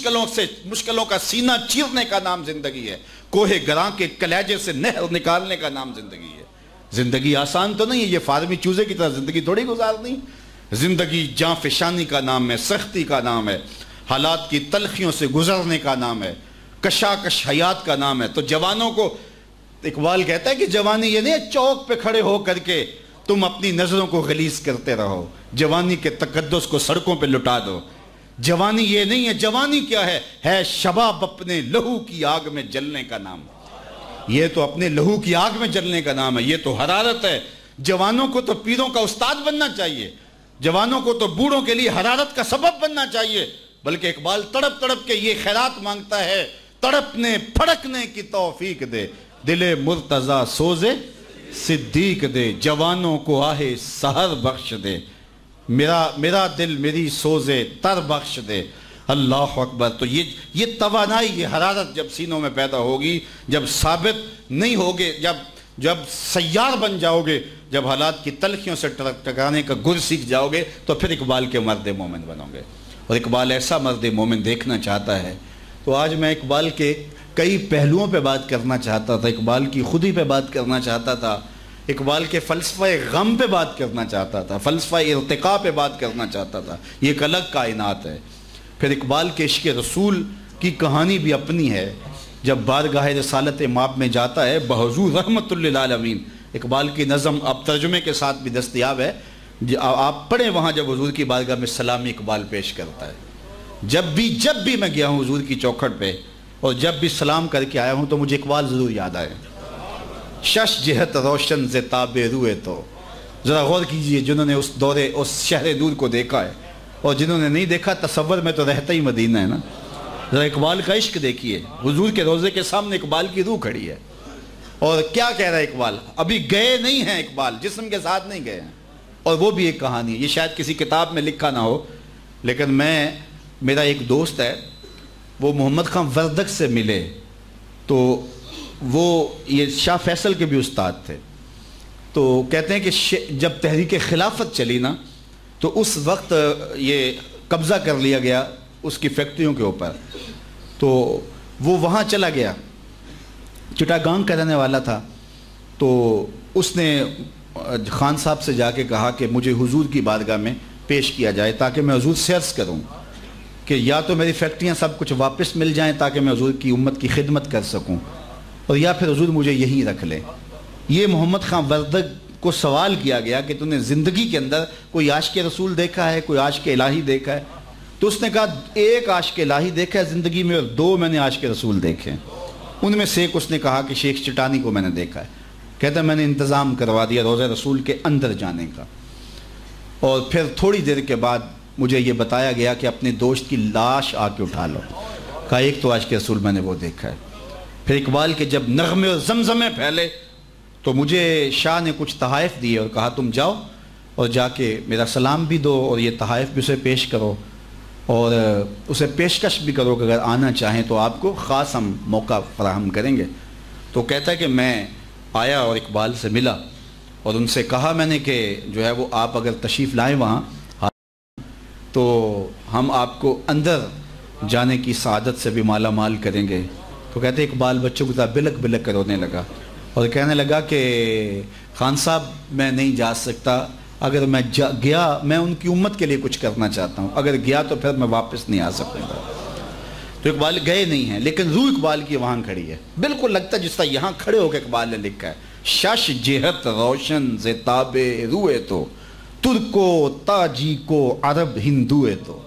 مشکلوں کا سینہ چیرنے کا نام زندگی ہے، کوہ گراں کے کلیجے سے نہر نکالنے کا نام زندگی ہے۔ زندگی آسان تو نہیں ہے، یہ فارمی چوزے کی طرح زندگی تھوڑی گزارنی۔ زندگی جاں فشانی کا نام ہے، سختی کا نام ہے، حالات کی تلخیوں سے گزرنے کا نام ہے، کشاکش حیات کا نام ہے۔ تو جوانوں کو اقبال کہتا ہے کہ جوانی یہ نہیں ہے چوک پہ کھڑے ہو کر کے تم اپنی نظروں کو غلیظ کرتے رہو، جوانی کے تقدس کو سڑکوں پہ لٹا دو۔ جوانی یہ نہیں ہے، جوانی کیا ہے شباب اپنے لہو کی آگ میں جلنے کا نام۔ یہ تو اپنے لہو کی آگ میں جلنے کا نام ہے، یہ تو حرارت ہے۔ جوانوں کو تو پیروں کا استاد بننا چاہیے، جوانوں کو تو بوڑھوں کے لیے حرارت کا سبب بننا چاہیے، بلکہ اقبال تڑپ تڑپ کے یہ خیرات مانگتا ہے، تڑپنے پھڑکنے کی توفیق دے، دل مرتضی سوزے صدیق دے، جوانوں کو آہے سحر بخش دے، میرا دل میری سوزے تر بخش دے۔ اللہ اکبر۔ تو یہ توانائی، یہ حرارت جب سینوں میں پیدا ہوگی، جب ثابت نہیں ہوگے، جب سیار بن جاؤ گے، جب حالات کی تلخیوں سے ٹکرانے کا گر سیکھ جاؤ گے، تو پھر اقبال کے مرد مومن بنو گے، اور اقبال ایسا مرد مومن دیکھنا چاہتا ہے۔ تو آج میں اقبال کے کئی پہلوؤں پہ بات کرنا چاہتا تھا، اقبال کی خودی پہ بات کرنا چاہتا تھا، اقبال کے فلسفہ غم پہ بات کرنا چاہتا تھا، فلسفہ ارتقاء پہ بات کرنا چاہتا تھا۔ یہ ایک الگ کائنات ہے۔ پھر اقبال کے عشق رسول کی کہانی بھی اپنی ہے۔ جب بارگاہ رسالت مآب میں جاتا ہے بحضور رحمت للعالمین، اقبال کی نظم اب ترجمے کے ساتھ بھی دستیاب ہے، آپ پڑھیں وہاں جب حضور کی بارگاہ میں سلامی اقبال پیش کرتا ہے۔ جب بھی میں گیا ہوں حضور کی چوکھٹ پہ اور جب بھی سلام کر کے آیا ہوں تو مجھے اقبال ضرور یاد آئے۔ شش جہت روشن ز تاب روئے، تو ذرا غور کیجئے جنہوں نے اس دورے اس شہر دور کو دیکھا ہے، اور جنہوں نے نہیں دیکھا تصور میں تو رہتا ہی مدینہ ہے نا۔ ذرا اقبال کا عشق دیکھیے، حضور کے روضے کے سامنے اقبال کی روح کھڑی ہے، اور کیا کہہ رہا ہے اقبال؟ ابھی گئے نہیں ہیں اقبال، جسم کے ساتھ نہیں گئے ہیں، اور وہ بھی ایک کہانی ہے۔ یہ شاید کسی کتاب میں لکھا نہ ہو، لیکن میرا ایک دوست ہے، وہ محمد خان وردک سے ملے، تو وہ یہ شاہ فیصل کے بھی استاد تھے، تو کہتے ہیں کہ جب تحریک خلافت چلی نا، تو اس وقت یہ قبضہ کر لیا گیا اس کی فیکٹریوں کے اوپر، تو وہ وہاں چلا گیا، چٹاگانگ کا رہنے والا تھا، تو اس نے خان صاحب سے جا کے کہا کہ مجھے حضور کی بارگاہ میں پیش کیا جائے تاکہ میں حضور سے عرض کروں کہ یا تو میری فیکٹریاں سب کچھ واپس مل جائیں تاکہ میں حضور کی امت کی خدمت کر سکوں، اور یا پھر حضور مجھے یہیں رکھ لیں۔ یہ محمد خان وردک کو سوال کیا گیا کہ تم نے زندگی کے اندر کوئی عاشق رسول دیکھا ہے، کوئی عاشق الہی دیکھا ہے؟ تو اس نے کہا ایک عاشق الہی دیکھا ہے زندگی میں، اور 2 میں نے عاشق رسول دیکھے ہیں۔ ان میں سے ایک اس نے کہا کہ شیخ چٹانی کو میں نے دیکھا ہے، کہتا ہے میں نے انتظام کروا دیا روضہ رسول کے اندر جانے کا، اور پھر تھوڑی دیر کے بعد مجھے یہ بتایا گیا کہ اپنے دوست کی لاش آ کے اٹھا لو، کہا ایک تو عاشق رسول میں نے وہ دیکھا ہے۔ پھر اقبال کے جب نغمے اور زمزمے پھیلے تو مجھے شاہ نے کچھ تحائف دیے اور کہا تم جاؤ اور جا کے میرا سلام بھی دو اور یہ تحائف بھی اسے پیش کرو، اور اسے پیشکش بھی کرو کہ اگر آنا چاہیں تو آپ کو خاص ہم موقع فراہم کریں گے۔ تو کہتا ہے کہ میں آیا اور اقبال سے ملا اور ان سے کہا میں نے کہ جو ہے وہ آپ اگر تشریف لائیں وہاں تو ہم آپ کو اندر جانے کی سعادت سے بھی مالا مال کریں گے۔ تو کہتے ہیں اقبال بچوں کو بلک بلک کر رونے لگا اور کہنے لگا کہ خان صاحب میں نہیں جا سکتا، اگر میں گیا میں ان کی امت کے لیے کچھ کرنا چاہتا ہوں، اگر گیا تو پھر میں واپس نہیں آ سکوں گا۔ تو اقبال گئے نہیں ہیں، لیکن روح اقبال کی وہاں کھڑی ہے، بالکل لگتا ہے جس طرح یہاں کھڑے ہو کے اقبال نے لکھا ہے، شش جہت روشن ز تاب روئے، تو ترکو تاجیکو عرب ہندوئے تو.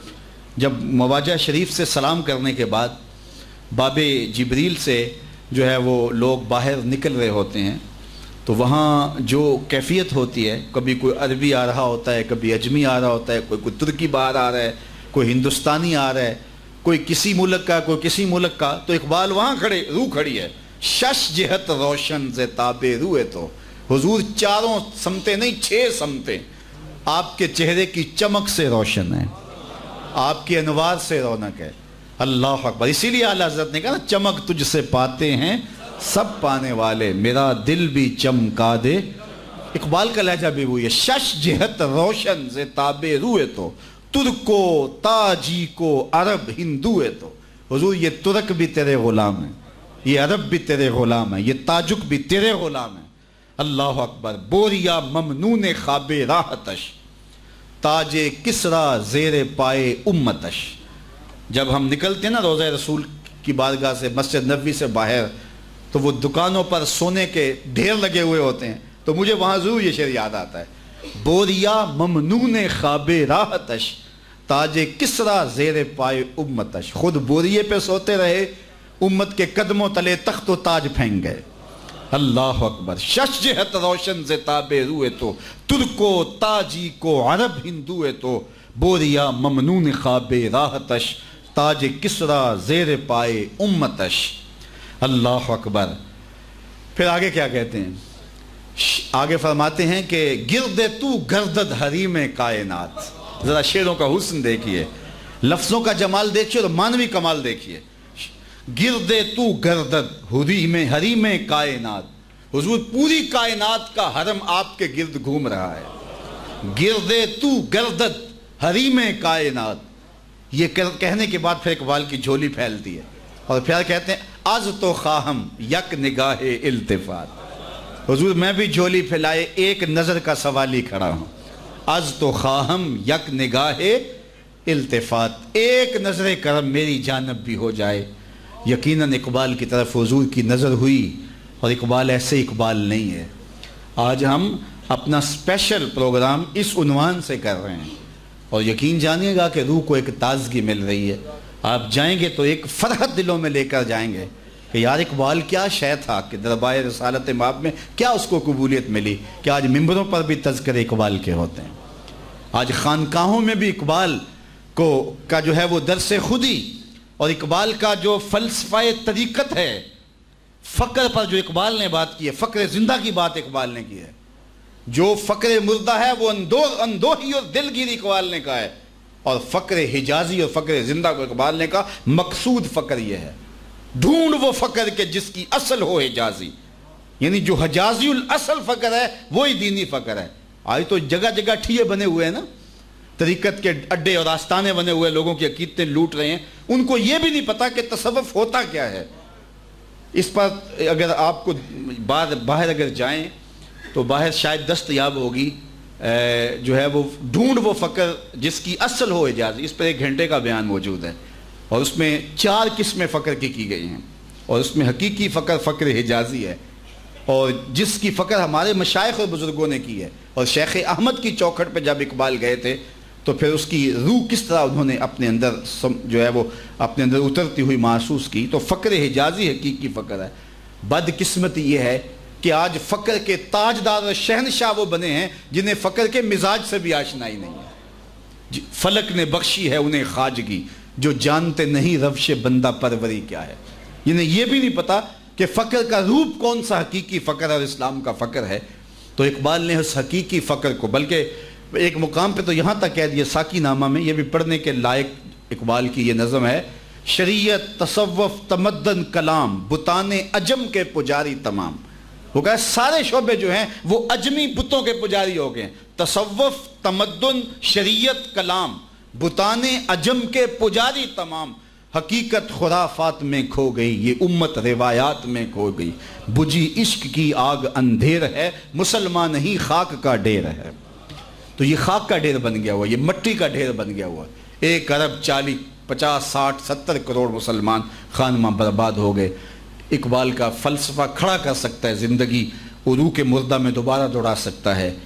جب مواجہ شریف سے سلام کرنے کے بعد باب جبریل سے جو ہے وہ لوگ باہر نکل رہے ہوتے ہیں تو وہاں جو کیفیت ہوتی ہے، کبھی کوئی عربی آ رہا ہوتا ہے، کبھی اجمی آ رہا ہوتا ہے، کوئی ترکی باہر آ رہا ہے، کوئی ہندوستانی آ رہا ہے، کوئی کسی ملک کا، کوئی کسی ملک کا. تو اقبال وہاں روح کھڑی ہے. شش جہت روشن سے تابے روئے تو. حضور چاروں سمتیں نہیں 6 سمتیں آپ کے چہرے کی چمک سے روشن ہے، آپ کی انوار سے رونق ہے. اللہ اکبر. اسی لیے اعلیٰ حضرت نے کہا نا چمک تجھ سے پاتے ہیں سب پانے والے، میرا دل بھی چمکا دے. اقبال کا لہجہ بھی وہی ہے. شش جہت روشن سے تابے روئے تو، ترکو تاجی کو عرب ہندوئے تو. حضور یہ ترک بھی تیرے غلام ہیں، یہ عرب بھی تیرے غلام ہیں، یہ تاجک بھی تیرے غلام ہیں. اللہ اکبر. بوریا ممنون خواب راحتش، تاج کسرا زیر پائے امتش. جب ہم نکلتے ہیں نا روضہ رسول کی بارگاہ سے، مسجد نبوی سے باہر، تو وہ دکانوں پر سونے کے ڈھیر لگے ہوئے ہوتے ہیں، تو مجھے وہاں ضرور یہ شعر یاد آتا ہے. بوریا ممنون خواب راحتش، تاج کسرا زیر پائے امتش. خود بوریے پہ سوتے رہے، امت کے قدموں تلے تخت و تاج پھینک گئے. اللہ اکبر. شش جہت روشن سے تابے روئے تو، ترکو تاجی کو عرب ہندوئے تو. بوریا ممنون خواب راحتش، تاج کسرا زیر پائے امتش. اللہ اکبر. پھر آگے کیا کہتے ہیں؟ آگے فرماتے ہیں کہ گرد تو گردد حریم کائنات. ذرا شعروں کا حسن دیکھیے، لفظوں کا جمال دیکھیے اور معنوی کمال دیکھیے. گرد تو گردد حریم کائنات. حضور پوری کائنات کا حرم آپ کے گرد گھوم رہا ہے. گرد تو گردد حریم کائنات. یہ کہنے کے بعد پھر اقبال کی جھولی پھیلتی ہے اور پھر کہتے ہیں از تو خواہم یک نگاہ التفات. حضور میں بھی جھولی پھیلائے ایک نظر کا سوالی کھڑا ہوں. از تو خواہم یک نگاہ التفات، ایک نظر کرم میری جانب بھی ہو جائے. یقیناً اقبال کی طرف حضور کی نظر ہوئی اور اقبال ایسے اقبال نہیں ہے. آج ہم اپنا اسپیشل پروگرام اس عنوان سے کر رہے ہیں اور یقین جانیے گا کہ روح کو ایک تازگی مل رہی ہے. آپ جائیں گے تو ایک فرحت دلوں میں لے کر جائیں گے کہ یار اقبال کیا شے تھا کہ دربار رسالت مآب میں کیا اس کو قبولیت ملی کہ آج ممبروں پر بھی تذکرے اقبال کے ہوتے ہیں. آج خانقاہوں میں بھی اقبال کا جو ہے وہ درس خودی اور اقبال کا جو فلسفہ طریقت ہے، فقر پر جو اقبال نے بات کی ہے، فقر زندہ کی بات اقبال نے کی ہے. جو فقر مردہ ہے وہ اندوہی اور دلگیری اقبال نے کہا ہے، اور فقر حجازی اور فقر زندہ کو اقبال نے کہا مقصود فقر یہ ہے، ڈھونڈ وہ فقر کے جس کی اصل ہو حجازی. یعنی جو حجازی الاصل فقر ہے وہی دینی فقر ہے. آج تو جگہ جگہ ٹھیے بنے ہوئے ہیں نا، طریقت کے اڈے اور آستانے بنے ہوئے، لوگوں کی عقیدتیں لوٹ رہے ہیں. ان کو یہ بھی نہیں پتا کہ تصوف ہوتا کیا ہے. اس پر اگر آپ کو باہر اگر جائیں تو باہر شاید دستیاب ہوگی جو ہے وہ ڈھونڈ وہ فقر جس کی اصل ہو حجازی. اس پر 1 گھنٹے کا بیان موجود ہے اور اس میں 4 قسمیں فقر کی گئی ہیں اور اس میں حقیقی فقر فقر حجازی ہے اور جس کی فقر ہمارے مشائخ اور بزرگوں نے کی ہے. اور شیخ احمد کی چوکھٹ پہ جب اقبال گئے تھے تو پھر اس کی روح کس طرح انہوں نے اپنے اندر جو ہے وہ اپنے اندر اترتی ہوئی محسوس کی. تو فقر حجازی حقیقی فقر ہے. بدقسمتی یہ ہے کہ آج فقر کے تاجدار اور شہنشاہ وہ بنے ہیں جنہیں فقر کے مزاج سے بھی آشنائی نہیں ہے. فلک نے بخشی ہے انہیں خواجگی، جو جانتے نہیں روش بندہ پروری کیا ہے. انہیں یہ بھی نہیں پتا کہ فقر کا روپ کون سا حقیقی فقر اور اسلام کا فقر ہے. تو اقبال نے اس حقیقی فقر کو، بلکہ ایک مقام پہ تو یہاں تک کہہ دیا ساکی نامہ میں، یہ بھی پڑھنے کے لائق اقبال کی یہ نظم ہے: شریعت تصوف تمدن کلام بتانے عجم کے پجاری تمام. وہ کہا سارے شعبے جو ہیں وہ اجمی بتوں کے پجاری ہو گئے ہیں. تصوف، تمدن، شریعت، کلام بتانے عجم کے پجاری تمام. حقیقت خرافات میں کھو گئی، یہ امت روایات میں کھو گئی. بجھی عشق کی آگ اندھیر ہے، مسلمان ہی خاک کا ڈھیر ہے. تو یہ خاک کا ڈھیر بن گیا ہوا، یہ مٹی کا ڈھیر بن گیا ہوا. 1 ارب 40 50 60 70 کروڑ مسلمان خانماں برباد ہو گئے. اقبال کا فلسفہ کھڑا کر سکتا ہے زندگی، روح کے مردہ میں دوبارہ دوڑا سکتا ہے.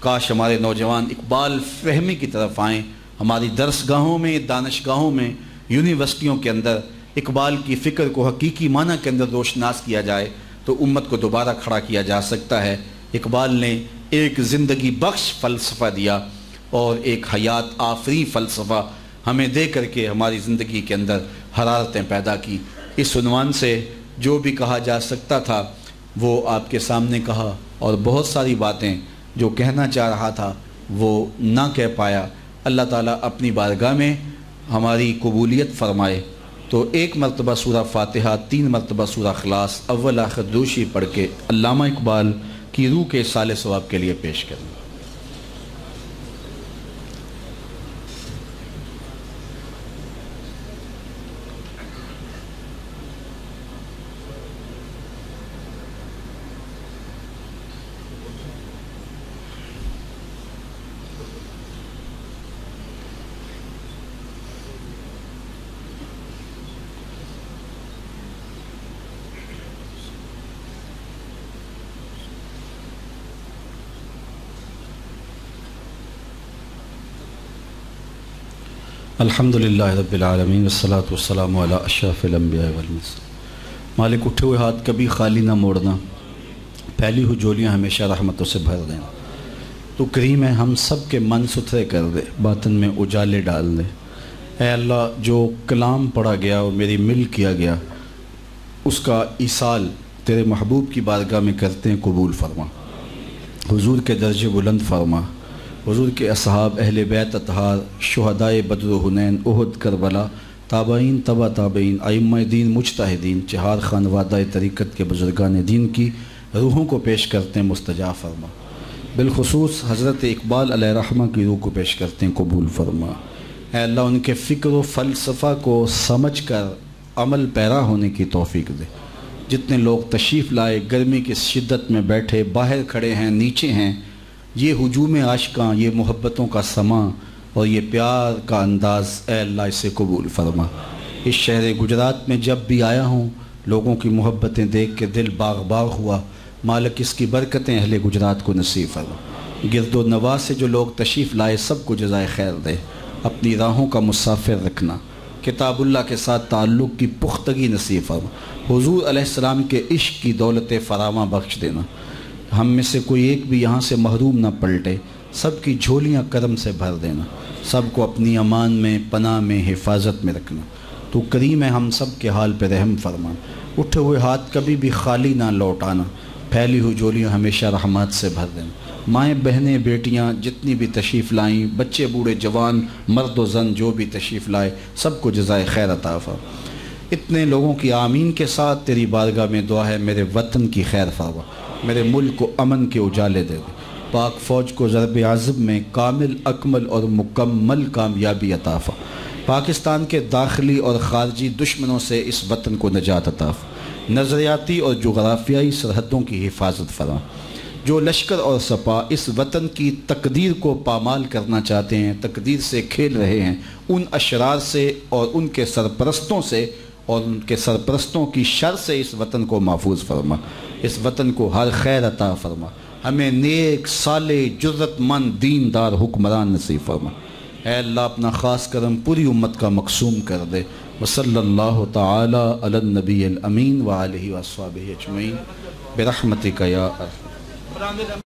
کاش ہمارے نوجوان اقبال فہمی کی طرف آئیں، ہماری درسگاہوں میں، دانشگاہوں میں، یونیورسٹیوں کے اندر اقبال کی فکر کو حقیقی معنی کے اندر روشناس کیا جائے تو امت کو دوبارہ کھڑا کیا جا سکتا ہے۔ اقبال نے ایک زندگی بخش فلسفہ دیا اور ایک حیات آفری فلسفہ ہمیں دے کر کے ہماری زندگی کے اندر حرارتیں پیدا کی۔ اس عنوان سے جو بھی کہا جا سکتا تھا وہ آپ کے سامنے کہا، اور بہت ساری باتیں جو کہنا چاہ رہا تھا وہ نہ کہہ پایا۔ اللہ تعالیٰ اپنی بارگاہ میں ہماری قبولیت فرمائے تو ایک مرتبہ سورہ فاتحہ، 3 مرتبہ سورہ اخلاص، اول آخر دوشی پڑھ کے علامہ اقبال کی روح کے اصال ثواب کے لیے پیش کریں۔ الحمدللہ رب العالمین والصلاة والسلام علی اشرف الانبیاء والمرسلین۔ مالک اٹھے ہوئے ہاتھ کبھی خالی نہ موڑنا، پھیلی ہوئی جولیاں ہمیشہ رحمتوں سے بھر دینا۔ تو کریم ہے ہم سب کے من ستھرے کر دے، باطن میں اجالے ڈال دے۔ اے اللہ جو کلام پڑھا گیا اور میری مل کیا گیا اس کا ایصال تیرے محبوب کی بارگاہ میں کرتے ہیں، قبول فرما، حضور کے درجے بلند فرما، حضور کے اصحاب، اہل بیت اطہار، شہدائے بدر و حنین، احد، کربلا، تابعین، تبع تابعین، ائمہ دین، مجتہدین، چہار خانوادہ طریقت کے بزرگان دین کی روحوں کو پیش کرتے ہیں، مستجاب فرما۔ بالخصوص حضرت اقبال علیہ رحمہ کی روح کو پیش کرتے ہیں، قبول فرما۔ اے اللہ ان کے فکر و فلسفہ کو سمجھ کر عمل پیرا ہونے کی توفیق دے۔ جتنے لوگ تشریف لائے، گرمی کی شدت میں بیٹھے، باہر کھڑے ہیں، نیچے ہیں، یہ ہجوم عاشقاں، یہ محبتوں کا سماں اور یہ پیار کا انداز، اے اللہ اسے قبول فرما۔ اس شہر گجرات میں جب بھی آیا ہوں لوگوں کی محبتیں دیکھ کے دل باغ باغ ہوا۔ مالک اس کی برکتیں اہل گجرات کو نصیب فرما۔ گرد و نواح سے جو لوگ تشریف لائے سب کو جزائے خیر دے۔ اپنی راہوں کا مسافر رکھنا، کتاب اللہ کے ساتھ تعلق کی پختگی نصیب فرما۔ حضور علیہ السلام کے عشق کی دولت فراواں بخش دینا۔ ہم میں سے کوئی ایک بھی یہاں سے محروم نہ پلٹے، سب کی جھولیاں کرم سے بھر دینا، سب کو اپنی امان میں، پناہ میں، حفاظت میں رکھنا۔ تو کریم ہے ہم سب کے حال پہ رحم فرما۔ اٹھے ہوئے ہاتھ کبھی بھی خالی نہ لوٹانا، پھیلی ہوئی جھولیاں ہمیشہ رحمات سے بھر دینا۔ مائیں، بہنیں، بیٹیاں جتنی بھی تشریف لائیں، بچے، بوڑھے، جوان، مرد و زن جو بھی تشریف لائے سب کو جزائے خیر عطا فرما۔ اتنے لوگوں کی آمین کے ساتھ تیری بارگاہ میں دعا ہے، میرے وطن کی خیر فرما، میرے ملک کو امن کے اجالے دے دے، پاک فوج کو ضرب عزم میں کامل، اکمل اور مکمل کامیابی عطا فرما، پاکستان کے داخلی اور خارجی دشمنوں سے اس وطن کو نجات عطا فرما، نظریاتی اور جغرافیائی سرحدوں کی حفاظت فرما۔ جو لشکر اور سپاہ اس وطن کی تقدیر کو پامال کرنا چاہتے ہیں، تقدیر سے کھیل رہے ہیں، ان اشرار سے اور ان کے سرپرستوں سے اور ان کے سرپرستوں کی شر سے اس وطن کو محفوظ فرما، اس وطن کو ہر خیر عطا فرما، ہمیں نیک، صالح، جرت مند، دیندار حکمران نصیب فرما۔ اے اللہ اپنا خاص کرم پوری امت کا مقسوم کر دے۔ وصلی اللہ تعالی علی النبی الامین وآلہ وصحبہ اجمعین برحمتک یا ارحم۔